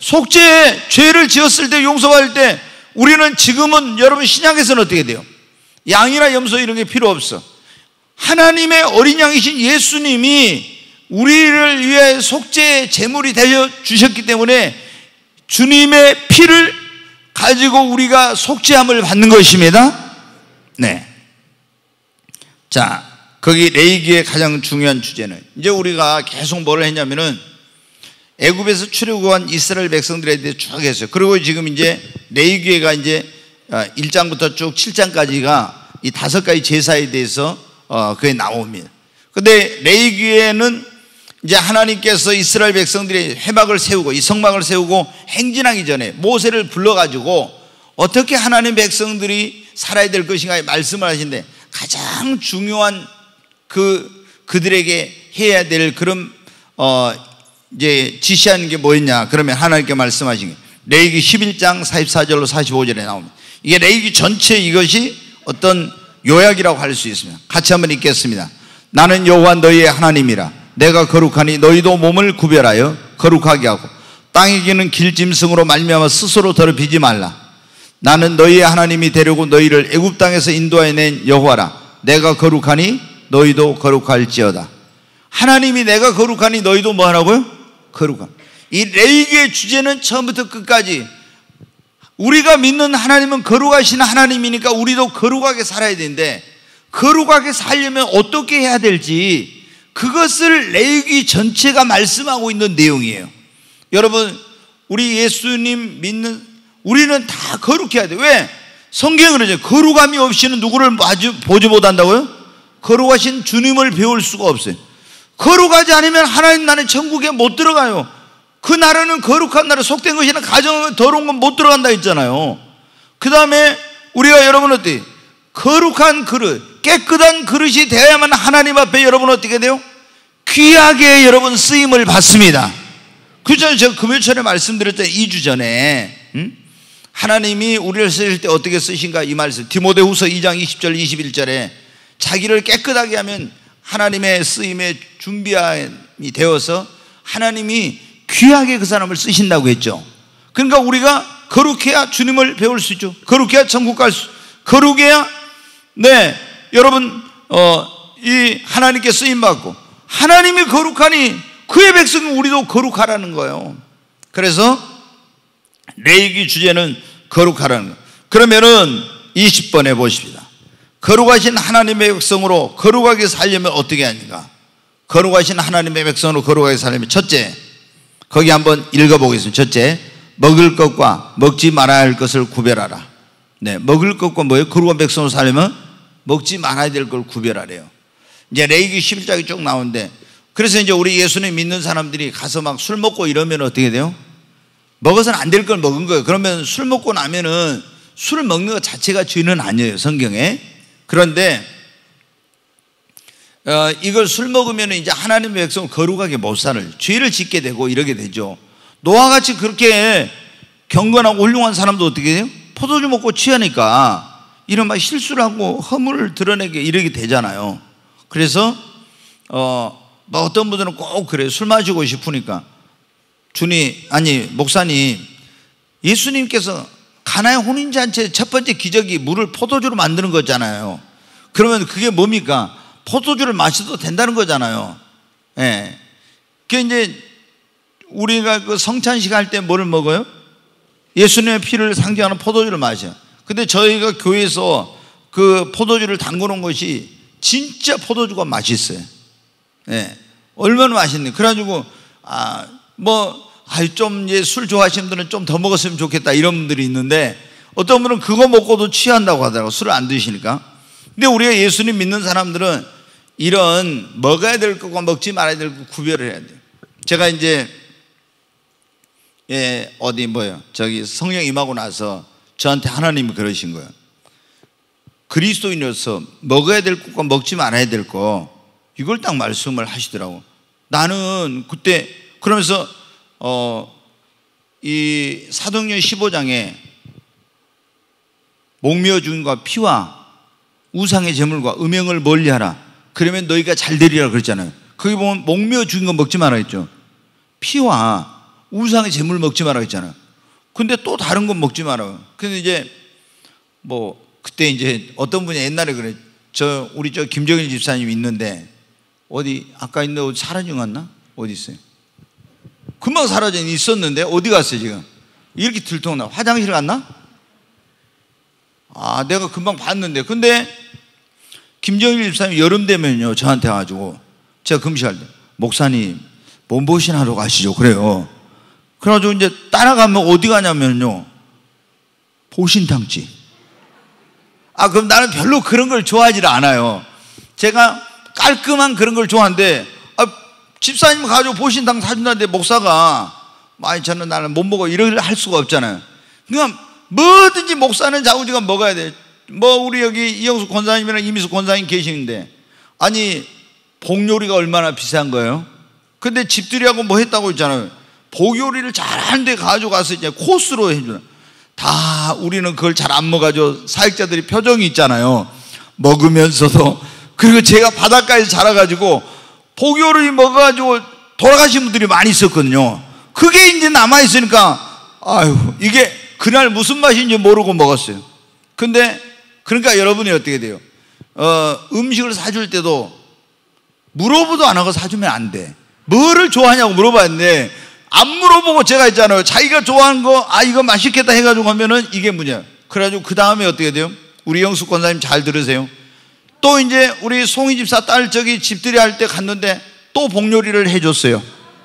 속죄 죄를 지었을 때 용서받을 때 우리는 지금은 여러분 신약에서는 어떻게 돼요? 양이나 염소 이런 게 필요 없어. 하나님의 어린 양이신 예수님이 우리를 위해 속죄의 제물이 되어 주셨기 때문에 주님의 피를 가지고 우리가 속죄함을 받는 것입니다. 네. 자, 거기 레위기의 가장 중요한 주제는 이제 우리가 계속 뭐를 했냐면은 애굽에서 출애굽한 이스라엘 백성들에 대해 쭉 했어요. 그리고 지금 이제 레위기가 이제 일 장부터 쭉 칠 장까지가 이 다섯 가지 제사에 대해서 어 그게 나옵니다. 근데 레위기에는 이제 하나님께서 이스라엘 백성들이 회막을 세우고 이 성막을 세우고 행진하기 전에 모세를 불러가지고 어떻게 하나님 백성들이 살아야 될 것인가에 말씀을 하시는데 가장 중요한 그 그들에게 해야 될 그런 어 이제 지시하는 게 뭐였냐? 그러면 하나님께 말씀하신 게 레위기 십일 장 사십사 절로 사십오 절에 나옵니다. 이게 레위기 전체 이것이 어떤 요약이라고 할 수 있습니다. 같이 한번 읽겠습니다. 나는 여호와 너희의 하나님이라. 내가 거룩하니 너희도 몸을 구별하여 거룩하게 하고 땅에 기는 길짐승으로 말미암아 스스로 더럽히지 말라. 나는 너희의 하나님이 되려고 너희를 애굽 땅에서 인도하여 낸 여호와라. 내가 거룩하니 너희도 거룩할지어다. 하나님이 내가 거룩하니 너희도 뭐 하라고요? 거룩함. 이 레위기의 주제는 처음부터 끝까지 우리가 믿는 하나님은 거룩하신 하나님이니까 우리도 거룩하게 살아야 되는데 거룩하게 살려면 어떻게 해야 될지 그것을 레위기 전체가 말씀하고 있는 내용이에요. 여러분 우리 예수님 믿는 우리는 다 거룩해야 돼요. 왜? 성경은 그러죠. 거룩함이 없이는 누구를 마주 보지 못한다고요? 거룩하신 주님을 배울 수가 없어요. 거룩하지 않으면 하나님 나라의 천국에 못 들어가요. 그 나라는 거룩한 나라, 속된 것이나 가정은 더러운 건 못 들어간다 했잖아요. 그 다음에 우리가 여러분 어때요? 거룩한 그릇, 깨끗한 그릇이 되어야만 하나님 앞에 여러분 어떻게 돼요? 귀하게 여러분 쓰임을 받습니다. 그렇잖아요. 제가 금요일 전에 말씀드렸잖아요. 이 주 전에 음? 하나님이 우리를 쓰실 때 어떻게 쓰신가 이 말씀 디모데후서 이 장 이십 절 이십일 절에 자기를 깨끗하게 하면 하나님의 쓰임에 준비함이 되어서 하나님이 귀하게 그 사람을 쓰신다고 했죠. 그러니까 우리가 거룩해야 주님을 배울 수 있죠. 거룩해야 천국 갈 수, 거룩해야 네 여러분 어, 이 하나님께 쓰임 받고 하나님이 거룩하니 그의 백성은 우리도 거룩하라는 거예요. 그래서 레위기 주제는 거룩하라는 거예요. 그러면은 이십 번에 보십시다. 거룩하신 하나님의 백성으로 거룩하게 살려면 어떻게 하는가? 거룩하신 하나님의 백성으로 거룩하게 살려면 첫째, 거기 한번 읽어보겠습니다. 첫째, 먹을 것과 먹지 말아야 할 것을 구별하라. 네, 먹을 것과 뭐예요? 거룩한 백성으로 살려면 먹지 말아야 될 걸 구별하래요. 이제 레위기 십일 장이 쭉 나오는데, 그래서 이제 우리 예수님 믿는 사람들이 가서 막 술 먹고 이러면 어떻게 돼요? 먹어서는 안 될 걸 먹은 거예요. 그러면 술 먹고 나면은 술 먹는 것 자체가 죄는 아니에요, 성경에. 그런데 어, 이걸 술 먹으면 이제 하나님의 백성을 거룩하게 못 살을, 죄를 짓게 되고 이러게 되죠. 노아와 같이 그렇게 경건하고 훌륭한 사람도 어떻게 돼요? 포도주 먹고 취하니까 이런 막 실수를 하고 허물을 드러내게 이러게 되잖아요. 그래서 어, 뭐 어떤 분들은 꼭 그래요. 술 마시고 싶으니까 주님, 아니 목사님, 예수님께서 가나의 혼인잔치의 첫 번째 기적이 물을 포도주로 만드는 거잖아요. 그러면 그게 뭡니까? 포도주를 마셔도 된다는 거잖아요. 예. 그 이제 우리가 그 성찬식 할 때 뭐를 먹어요? 예수님의 피를 상징하는 포도주를 마셔. 근데 저희가 교회에서 그 포도주를 담궈 놓은 것이 진짜 포도주가 맛있어요. 예. 얼마나 맛있네. 그래가지고, 아, 뭐, 아유, 좀, 이제 술 좋아하시는 분들은 좀 더 먹었으면 좋겠다 이런 분들이 있는데, 어떤 분은 그거 먹고도 취한다고 하더라고요. 술을 안 드시니까. 근데 우리가 예수님 믿는 사람들은 이런 먹어야 될 것과 먹지 말아야 될 것 구별을 해야 돼요. 제가 이제, 예, 어디 뭐요? 저기 성령 임하고 나서 저한테 하나님이 그러신 거예요. 그리스도인으로서 먹어야 될 것과 먹지 말아야 될 것, 이걸 딱 말씀을 하시더라고. 나는 그때 그러면서 어, 이 사도행전 십오 장에 목매어 죽인과 피와 우상의 제물과 음행을 멀리하라. 그러면 너희가 잘 되리라 그랬잖아요. 거기 보면 목매어 죽인 거 먹지 말아 했죠. 피와 우상의 제물 먹지 말아 했잖아요. 근데 또 다른 건 먹지 말아요. 근데 이제 뭐 그때 이제 어떤 분이 옛날에 그래. 저 우리 저 김정일 집사님 있는데 어디 아까 있는데 어디 사라진 것 같나? 어디 있어요? 금방 사라져 있었는데 어디 갔어요 지금? 이렇게 들통나. 화장실 갔나? 아, 내가 금방 봤는데. 근데 김정일 집사님 여름 되면요 저한테 와가지고 제가 금식할 때 목사님 몸보신 하러 가시죠 그래요. 그래가지고 이제 따라가면 어디 가냐면요 보신탕집. 아, 그럼 나는 별로 그런 걸 좋아하지 않아요. 제가 깔끔한 그런 걸 좋아하는데, 아, 집사님 가지고 보신탕 사준다는데 목사가 많이 저는 나는 못 먹어 이럴 할 수가 없잖아요. 그러니까 뭐든지 목사는 자우지간 먹어야 돼. 뭐 우리 여기 이영수 권사님이랑 이미수 권사님 계시는데, 아니 복요리가 얼마나 비싼 거예요? 근데 집들이하고 뭐 했다고 했잖아요. 복요리를 잘하는 데 가져가서 이제 코스로 해주는. 다 우리는 그걸 잘 안 먹어가지고 사역자들이 표정이 있잖아요. 먹으면서도. 그리고 제가 바닷가에서 자라가지고 복요리 먹어가지고 돌아가신 분들이 많이 있었거든요. 그게 이제 남아있으니까 아유 이게 그날 무슨 맛인지 모르고 먹었어요. 근데 그러니까 여러분이 어떻게 돼요? 어, 음식을 사줄 때도 물어보도 안 하고 사주면 안 돼. 뭐를 좋아하냐고 물어봤는데 안 물어보고 제가 있잖아요. 자기가 좋아하는 거, 아, 이거 맛있겠다 해가지고 하면은 이게 문제야. 그래가지고 그 다음에 어떻게 돼요? 우리 영수 권사님 잘 들으세요. 또 이제 우리 송이 집사 딸 저기 집들이 할 때 갔는데 또 복요리를 해줬어요.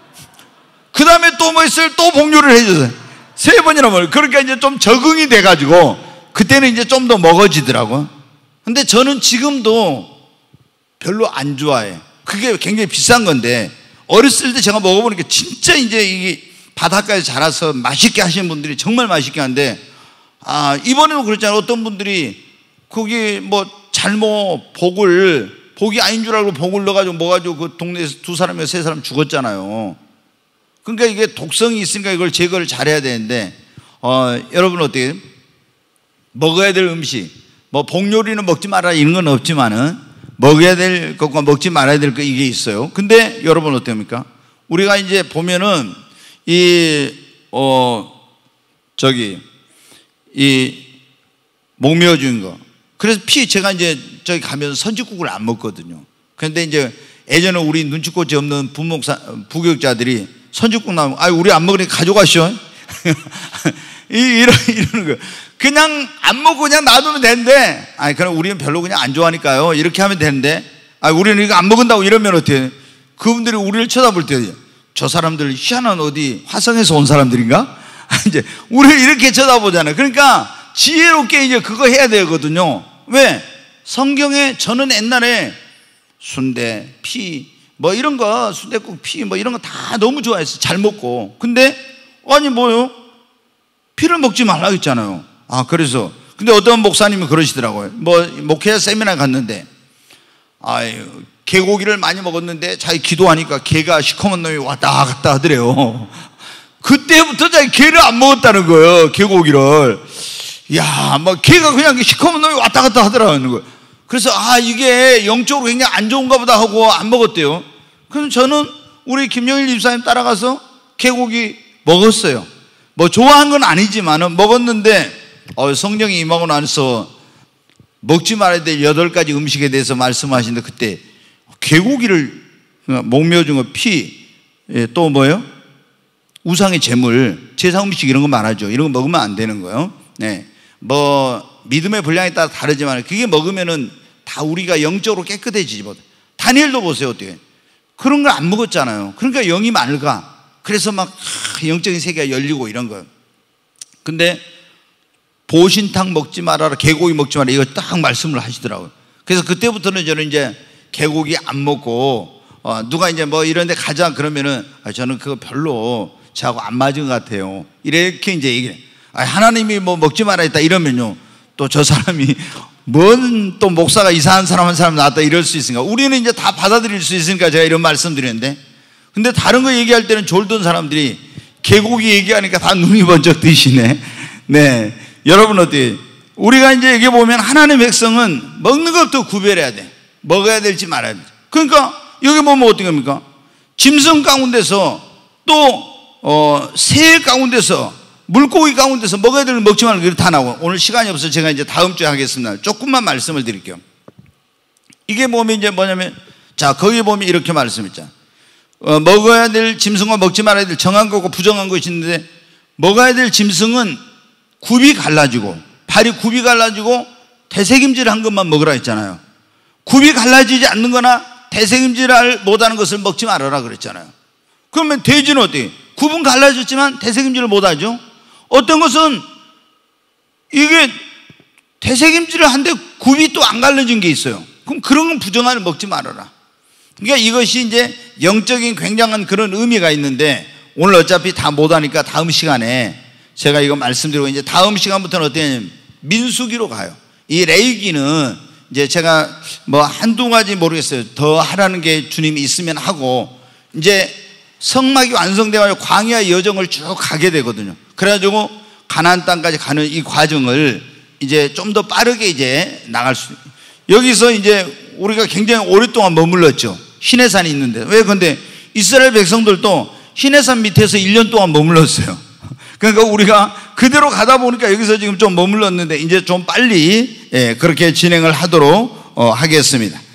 그 다음에 또 뭐 있어요? 또 복요리를 해줬어요. 세 번이나 먹어요. 그러니까 이제 좀 적응이 돼가지고 그때는 이제 좀 더 먹어지더라고요. 근데 저는 지금도 별로 안 좋아해. 그게 굉장히 비싼 건데 어렸을 때 제가 먹어보니까 진짜 이제 이게 바닷가에 자라서 맛있게 하시는 분들이 정말 맛있게 하는데, 아, 이번에도 그랬잖아요. 어떤 분들이 거기 뭐 잘못 복을, 복이 아닌 줄 알고 복을 넣어가지고 먹어가지고 그 동네에서 두 사람이나 세 사람 죽었잖아요. 그러니까 이게 독성이 있으니까 이걸 제거를 잘해야 되는데, 어, 여러분 어때요? 먹어야 될 음식, 뭐 복요리는 먹지 마라 이런 건 없지만은 먹어야 될 것과 먹지 말아야 될 것 이게 있어요. 근데 여러분 어떻습니까? 우리가 이제 보면은 이, 어, 저기, 이 목매어 죽인 거. 그래서 피, 제가 이제 저기 가면서 선지국을 안 먹거든요. 그런데 이제 예전에 우리 눈치꽃이 없는 부목사, 부교육자들이 선지국 나오면, 아, 우리 안 먹으니까 가져가시오. 이런, 이러는 거. 그냥 안 먹고 그냥 놔두면 되는데, 아니, 그럼 우리는 별로 그냥 안 좋아하니까요. 이렇게 하면 되는데, 아, 우리는 이거 안 먹는다고 이러면 어때요? 그분들이 우리를 쳐다볼 때, 저 사람들 희한한 어디 화성에서 온 사람들인가? 이제 우리를 이렇게 쳐다보잖아요. 그러니까 지혜롭게 이제 그거 해야 되거든요. 왜? 성경에 저는 옛날에 순대, 피, 뭐 이런 거, 순대국 피, 뭐 이런 거 다 너무 좋아했어요. 잘 먹고. 근데, 아니, 뭐요? 피를 먹지 말라고 했잖아요. 아, 그래서. 근데 어떤 목사님이 그러시더라고요. 뭐, 목회자 세미나 갔는데, 아유, 개고기를 많이 먹었는데, 자기 기도하니까 개가 시커먼 놈이 왔다 갔다 하더래요. 그때부터 자기 개를 안 먹었다는 거예요. 개고기를. 야, 뭐, 개가 그냥 시커먼 놈이 왔다 갔다 하더라는 거예요. 그래서, 아, 이게 영적으로 굉장히 안 좋은가 보다 하고 안 먹었대요. 그래서 저는 우리 김영일 집사님 따라가서 개고기 먹었어요. 뭐, 좋아한 건 아니지만은 먹었는데, 어, 성령이 임하고 나서 먹지 말아야 될 여덟 가지 음식에 대해서 말씀하시는데, 그때 개고기를, 목묘중어, 피, 예, 또 뭐요? 우상의 제물, 제사 음식 이런 거 말하죠. 이런 거 먹으면 안 되는 거예요. 네. 뭐, 믿음의 분량에 따라 다르지만, 그게 먹으면은 다 우리가 영적으로 깨끗해지지 못. 다니엘도 보세요, 어떻게. 그런 걸 안 먹었잖아요. 그러니까 영이 맑아. 그래서 막, 영적인 세계가 열리고 이런 거예요. 근데, 보신탕 먹지 말아라, 개고기 먹지 마라, 이거 딱 말씀을 하시더라고요. 그래서 그때부터는 저는 이제 개고기 안 먹고, 어, 누가 이제 뭐 이런 데 가자 그러면은, 아, 저는 그거 별로 저하고 안 맞은 것 같아요. 이렇게 이제 얘기해. 아, 하나님이 뭐 먹지 말아 했다 이러면요, 또 저 사람이 뭔 또 목사가 이상한 사람 한 사람 나왔다 이럴 수 있으니까, 우리는 이제 다 받아들일 수 있으니까 제가 이런 말씀 드리는데, 근데 다른 거 얘기할 때는 졸던 사람들이 개고기 얘기하니까 다 눈이 번쩍 뜨시네. 네. 여러분 어때요? 우리가 이제 여기 보면 하나님의 백성은 먹는 것부터 구별해야 돼. 먹어야 될지 말아야 돼. 그러니까 여기 보면 어떻게 합니까? 짐승 가운데서 또 어, 새 가운데서 물고기 가운데서 먹어야 될 먹지 말고 이렇게 다 나오고, 오늘 시간이 없어서 제가 이제 다음 주에 하겠습니다. 조금만 말씀을 드릴게요. 이게 보면 이제 뭐냐면, 자, 거기 보면 이렇게 말씀했잖아. 어, 먹어야 될 짐승과 먹지 말아야 될 정한 거고 부정한 것이 있는데, 먹어야 될 짐승은 굽이 갈라지고, 발이 굽이 갈라지고 대세김질 한 것만 먹으라 했잖아요. 굽이 갈라지지 않는 거나 대세김질 못하는 것을 먹지 말아라 그랬잖아요. 그러면 돼지는 어때요? 굽은 갈라졌지만 대세김질을 못하죠. 어떤 것은 이게 대세김질을 한데 굽이 또 안 갈라진 게 있어요. 그럼 그런 건 부정한을 먹지 말아라. 그러니까 이것이 이제 영적인 굉장한 그런 의미가 있는데, 오늘 어차피 다 못하니까 다음 시간에 제가 이거 말씀드리고, 이제 다음 시간부터는 어떠냐면 민수기로 가요. 이 레위기는 이제 제가 뭐 한두 가지 모르겠어요. 더 하라는 게 주님이 있으면 하고, 이제 성막이 완성되면 광야의 여정을 쭉 가게 되거든요. 그래가지고 가나안 땅까지 가는 이 과정을 이제 좀 더 빠르게 이제 나갈 수. 여기서 이제 우리가 굉장히 오랫동안 머물렀죠. 시내산이 있는데. 왜? 근데 이스라엘 백성들도 시내산 밑에서 일 년 동안 머물렀어요. 그러니까 우리가 그대로 가다 보니까 여기서 지금 좀 머물렀는데, 이제 좀 빨리 예, 그렇게 진행을 하도록 어, 하겠습니다.